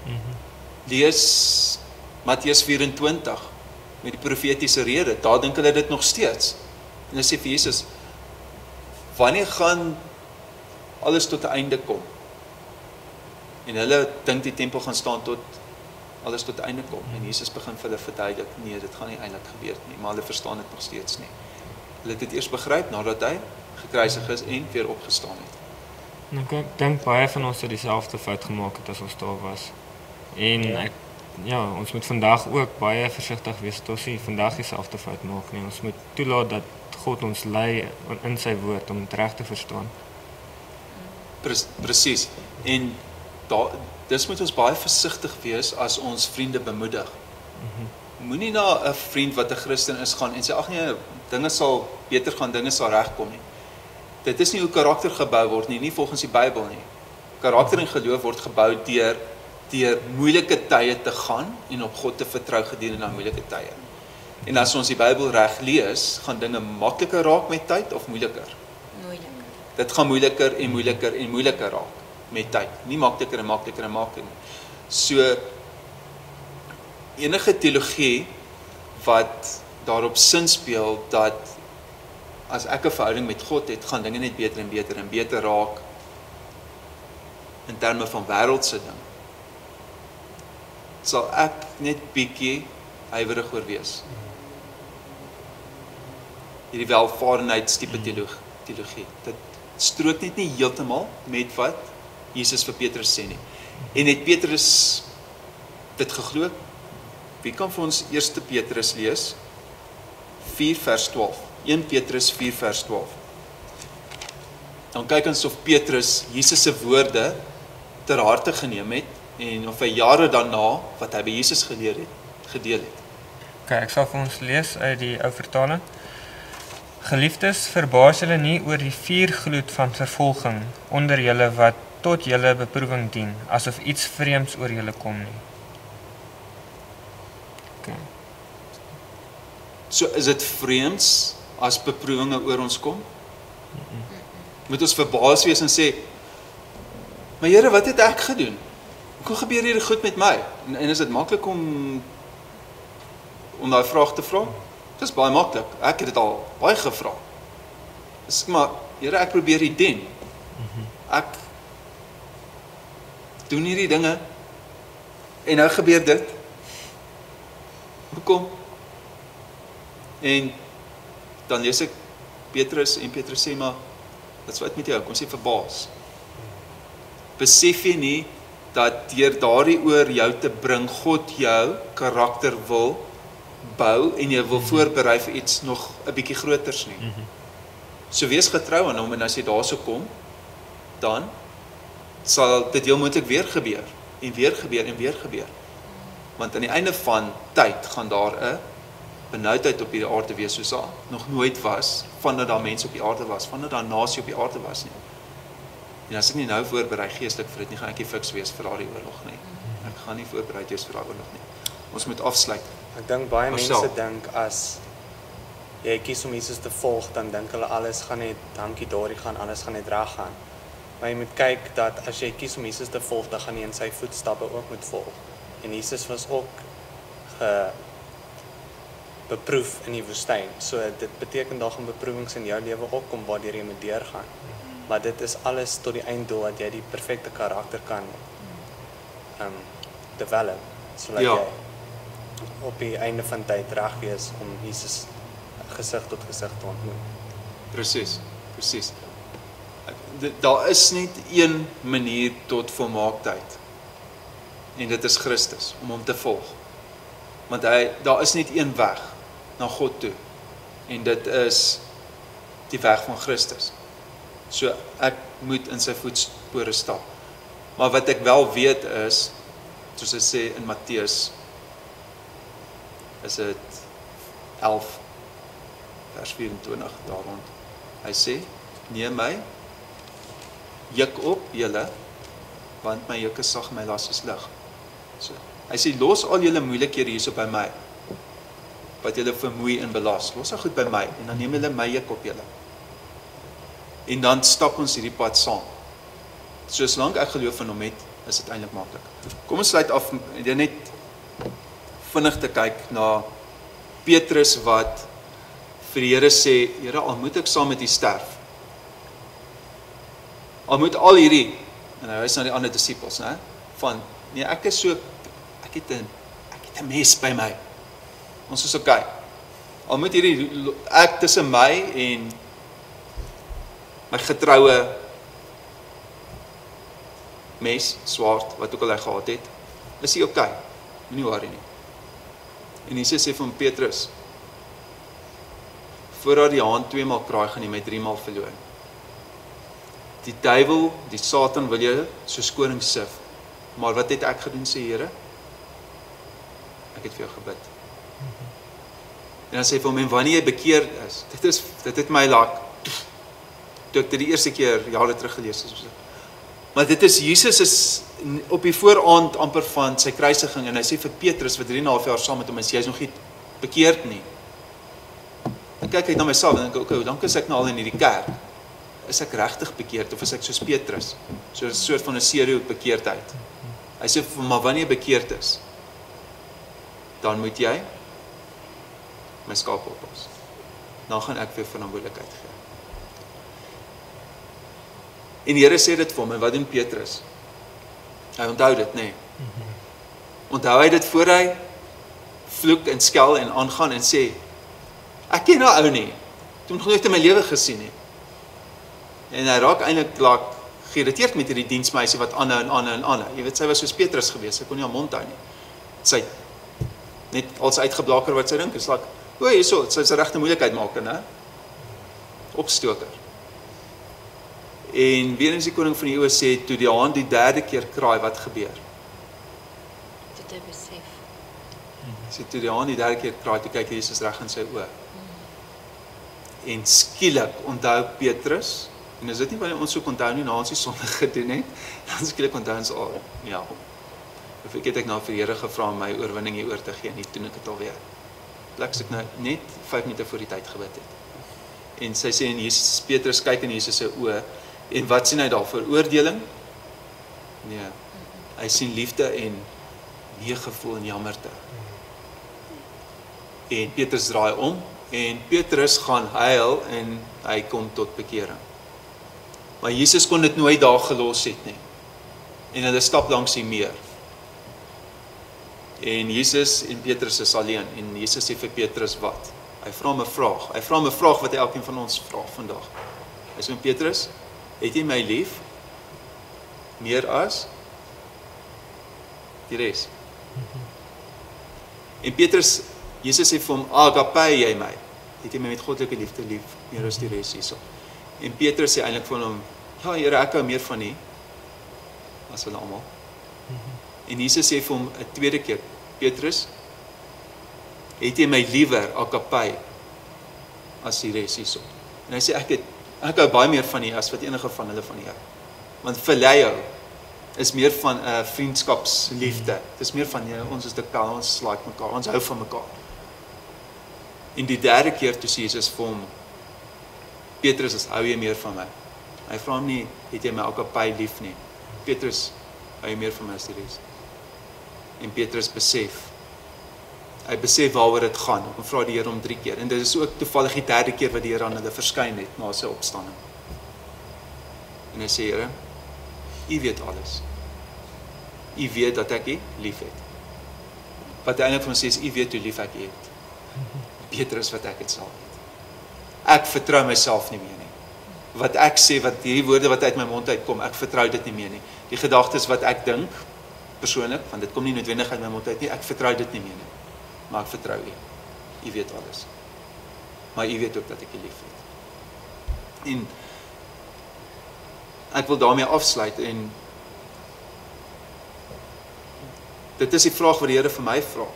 Lees Matteus 24 met die profetiese rede. Daar dink hulle dit nog steeds. En hulle sê vir Jesus, wanneer gaan alles tot 'n einde kom? En hulle dink die tempel gaan staan tot alles tot 'n einde kom. En Jesus begin vir hulle verduidelik, nee, dit gaan nie eintlik gebeur nie, maar hulle verstaan dit nog steeds nie. Hulle het dit eers begryp nadat hy gekruisig is en weer opgestaan het.
Ek dink baie van ons het dieselfde fout gemaak het as ons daar was. En ons moet vandag ook baie versigtig wees dat ons nie vandag dieselfde fout maak nie. Ons moet toelaat dat God ons lei in sy woord om dit reg te verstaan.
Presies. En dis moet ons baie versigtig wees as ons vriende bemoedig. moenie na 'n vriend wat 'n Christen is gaan en sê ag nee, dinge sal beter gaan, dinge sal regkom nie. Dit is nie hoe karakter gebou word nie volgens die Bybel nie. Karakter en geloof word gebou deur moeilike tye te gaan en op God te vertrou gedurende moeilike tye. En as ons die Bybel reg lees, gaan dinge makliker raak met tyd of moeiliker?
Moeilik.
Dit gaan moeiliker en moeiliker en moeiliker raak met tyd. Nie makliker en makliker en makliker nie. So enige teologie wat daarop sin speel dat as ek 'n verhouding met God het, gaan dinge net beter en beter en beter raak in terme van wêreldse ding, sal ek net bietjie huiwerig oor wees. Hierdie welvarenheidstipe teologie. Dit strook net nie heeltemal met wat Jesus vir Petrus sê nie. En het Petrus dit geglo? Wie kan vir ons 1 Petrus lees? 4 vers 12. 1 Petrus 4 vers 12. Dan kyk ons of Petrus Jesus se woorde ter harte geneem het en of hy jare daarna wat hy by Jesus geleer het, gedeel het.
Okay, ek sal vir ons lees uit die ou vertaling. Geliefdes, verbaas julle nie oor die vuurgloed van vervolging onder julle wat tot julle beproewing dien, asof iets vreemds oor julle kom nie. Okay.
So is dit vreemds as beproewinge oor ons kom? Moet ons verbaas wees en sê, maar Here, wat het ek gedoen? Hoe gebeur hierdie goed met my? En is dit maklik om daai vraag te vra? Dit is baie maklik. Ek het dit al baie gevra. Dis maar, Here, ek probeer dit doen. Ek doen hierdie dinge en nou gebeur dit. Hoekom? En dan lees ek Petrus en Petrus sê maar, dit's wat met jou, kom sê verbaas. Besef jy nie dat deur daardie oor jou te bring, God jou karakter wil bou en jy wil voorberei vir iets nog 'n bietjie groters nie. So wees getrou aan hom en as jy daarso kom, dan sal dit heel moontlik weer gebeur en weer gebeur en weer gebeur. Want aan die einde van tyd gaan daar 'n benoudheid op hierdie aarde wees soos daar nog nooit was, vandat daar mense op die aarde was, vandat daar nasie op die aarde was nie. En as ek nie nou voorberei geestelik vir dit nie, gaan ek nie fiks wees vir daardie oorlog nie. Ek gaan nie voorberei wees vir daardie oorlog nie. Ons moet afsluit.
Ek dink baie
Marcel.
mense dink as jy kies om Jesus te volg, dan dink hulle alles gaan net dankie daarie gaan, alles gaan net reg gaan. Maar jy moet kyk dat as jy kies om Jesus te volg, dan gaan jy in sy voetstappe ook moet volg. En Jesus was ook beproef in die woestyn. So dit beteken daar gaan beproewings in jou lewe ook kom waardeur jy moet deurgaan. Maar dit is alles tot die einddoel dat jy die perfekte karakter kan develop, sodat
Ja.
jy op die einde van tyd reg wees om Jesus gesig tot gesig te ontmoet.
Presies, presies. Daar is net een manier tot volmaaktheid. En dit is Christus, om hom te volg. Want daar is net een weg na God toe. En dit is die weg van Christus. So ek moet in sy voetspore stap. Maar wat ek wel weet is, soos hy sê in Matteus, is dit 11 vers 24 daar rond. Hy sê, neem my juk op julle, want my juk is sag, my las is lig. So, hy sê, los al julle moeilikhede hierso by my, wat julle vermoei en belas, los dit goed by my, en dan neem julle my juk op julle. En dan stap ons hierdie pad saam. So, solank ek geloof in hom het, is dit eintlik maklik. Kom ons sluit af, en net vinnig te kyk na Petrus wat vir die Here sê, Here, al moet ek saam met U sterf. Al moet al hierdie, en hy wys na die ander disippels, né? Van, nee, ek het 'n mes by my. Ons is okay. Al moet hierdie ek tussen my en my getroue mes, swaard, wat ook al hy gehad het, is hy okay. Moenie worry nie. En Jesus sê van Petrus, voordat die haan 2 maal kraai, gaan jy my 3 maal verloon. Die duiwel, die Satan wil jou soos koring sif. Maar wat het ek gedoen, sê Here? Ek het vir jou gebid. En dan sê hy vir hom, en wanneer jy bekeerd is, dit het my laat, toe ek dit die eerste keer jare terug gelees het, maar dit is, Jesus is op die vooraand amper van sy kruisiging, en hy sê vir Petrus, wat 3,5 jaar saam met hom is, jy is nog nie bekeerd nie. Dan kyk ek na myself, en denk ek, okay, hoe lank is ek nou al in hierdie kerk? Is ek regtig bekeerd, of is ek soos Petrus? So 'n soort van 'n serie bekeerdheid. Hy sê, maar wanneer jy bekeerd is, dan moet jy my skape oppas. Dan gaan ek vir verantwoordelikheid gee. En die Here sê dit vir hom, en wat doen Petrus? Hy onthou dit, nee. Onthou hy dit voor hy vloek en skel en aangaan en sê, ek ken nou ou nie, toe nog nooit in my lewe gesien nie. En hy raak eintlik laat geïrriteerd met hierdie diensmeisie wat aanhou. Jy weet, sy was soos Petrus gewees, sy kon nie haar mond hou nie. Sy net als uitgeblaker wat sy dink, is like, o, hierso, sy is 'n regte moeilikheid maak, né? Opstoker. En weer eens die koning van die eeue sê, toe die haan die 3de keer kraai, wat gebeur?
Dit hy besef.
Sê, toe die haan die 3de keer kraai, toe kyk Jesus reg in sy oë. En skielik onthou Petrus, en is dit nie wanneer ons ook onthou nie, na ons die sonde gedoen het, dan skielik onthou ons al, ja, of ek het nou vir die Here gevra om my oorwinning hier oor te gee, nie doen ek dit alweer. Pleks ek nou net 5 minute voor die tyd gebid het. En sy sê, en Jesus, Petrus kyk in Jesus se oë, en wat sien hy daar, veroordeling? Nee, hy sien liefde en meegevoel en jammerte. En Petrus draai om, en Petrus gaan huil, en hy kom tot bekering. Maar Jesus kon dit nooit daar gelos het nie. En hulle stap langs die meer. En Jesus en Petrus is alleen, en Jesus sê vir Petrus wat? Hy vra hom 'n vraag. Hy vra hom 'n vraag wat elkeen van ons vra vandag. Hy sê, Petrus, het jy my lief? Meer as die res? En Petrus, Jesus sê vir hom, agape jy my? Het jy my met goddelike liefde lief, meer as die res hierso? En Petrus sê eintlik vir hom, ja Here, ek hou meer van U as hulle almal. En Jesus sê vir hom 'n tweede keer, Petrus, het jy my liewer agape as die res hierso? En hy sê, ek hou baie meer van U as wat enige van hulle van U hou. Want phileo is meer van 'n vriendskapsliefde. Dit is meer van ons is dikkel, ons like mekaar, ons hou van mekaar. En die 3de keer toe sê Jesus vir hom, Petrus, hou jy meer van my? Hy vra hom nie, het jy my agape lief nie? Petrus, hou jy meer van my as die res? En Petrus besef, hy besef waaroor dit gaan, en vra die Here om 3 keer, en dit is ook toevallig die 3de keer wat die Here aan hulle verskyn het, na sy opstanding. En hy sê, Here, U weet alles. U weet dat ek U lief het. Wat hy eintlik van sê is, U weet hoe lief ek U het. Beter is wat ek het sal weet. Ek vertrou myself nie meer nie. Wat ek sê, wat hierdie woorde wat uit my mond uitkom, ek vertrou dit nie meer nie. Die gedagtes wat ek dink, persoonlik, want dit kom nie noodwendig uit my mond uit nie, ek vertrou dit nie meer nie. Maar ek vertrou U. U weet alles. Maar U weet ook dat ek U lief het. En ek wil daarmee afsluit, en dit is die vraag wat die Here vir my vra.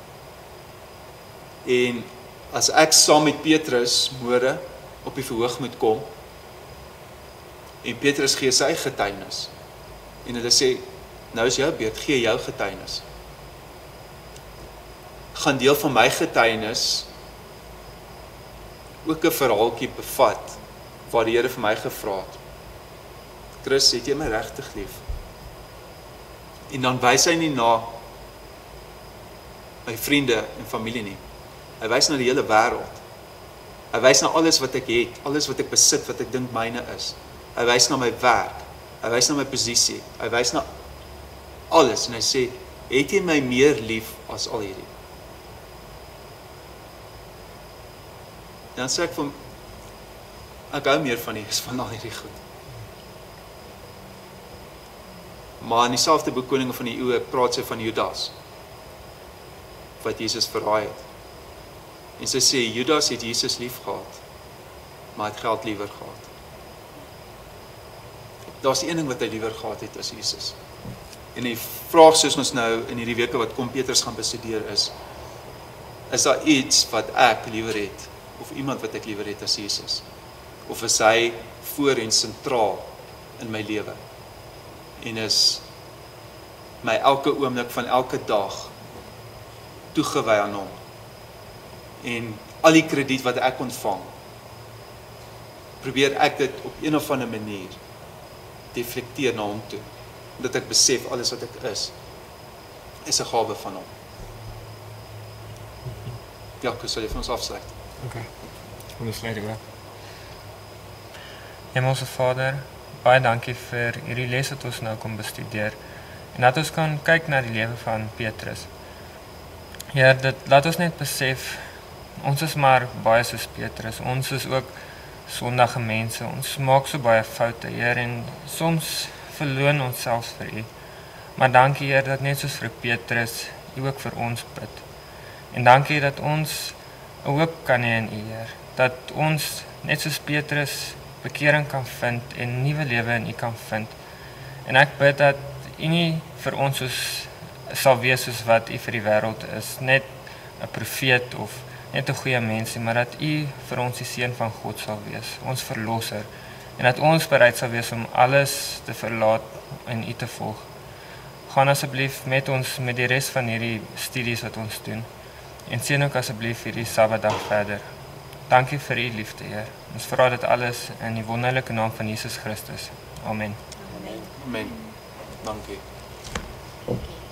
En as ek saam met Petrus môre op die verhoog moet kom, en Petrus gee sy getuienis, en hulle sê, nou is jou beurt, gee jou getuienis. Gaan deel van my getuienis ook 'n verhaaltjie bevat, waar die Here vir my gevra het, Chris, het jy my regtig lief? En dan wys hy nie na my vriende en familie nie. Hy wys na die hele wêreld. Hy wys na alles wat ek het, alles wat ek besit, wat ek dink myne is. Hy wys na my werk, hy wys na my posisie, hy wys na alles, en hy sê, het jy my meer lief as al hierdie? Dan sê ek vir hom, ek hou meer van U as van al hierdie goed. Maar in dieselfde boek Koninge van die Eeue praat sy van Judas, wat Jesus verraai het. En sy sê, Judas het Jesus lief gehad, maar het geld liewer gehad. Daar's een ding wat hy liewer gehad het as Jesus. En die vraag soos ons nou in hierdie weke wat kom Petrus gaan bestudeer is, is daar iets wat ek liewer het, of iemand wat ek liewer het as Jesus? Of is hy voor en sentraal in my lewe? En is my elke oomblik van elke dag toegewy aan hom? En al die krediet wat ek ontvang, probeer ek dit op een of ander manier deflekteer na hom toe, dat ek besef alles wat ek is 'n gawe van hom. Ja, sal jy vir ons afsluit?
Okay. Kom ons sluit oop. Hemelse Vader, baie dankie vir hierdie les wat ons nou kom bestudeer en dat ons kan kyk na die lewe van Petrus. Heer, dit laat ons net besef, ons is maar baie soos Petrus, ons is ook sondige mense, ons maak so baie foute, Heer, en soms verloon ons selfs vir U. Maar dankie, Heer, dat net soos vir Petrus, U ook vir ons bid. En dankie dat ons 'n hoop kan hê in U, Heer, dat ons net soos Petrus bekering kan vind en nuwe lewe in U kan vind. En ek bid dat U nie vir ons sal wees soos wat U vir die wêreld is, net 'n profeet of net 'n goeie mens, maar dat U vir ons die seun van God sal wees, ons verlosser, en dat ons bereid sal wees om alles te verlaat en U te volg. Gaan asseblief met ons met die res van hierdie studies wat ons doen, en seën ook asseblief hierdie Sabbatdag verder. Dankie vir U liefde, Heer. Ons vra dit alles in die wonderlike naam van Jesus Christus. Amen.
Amen. Dankie.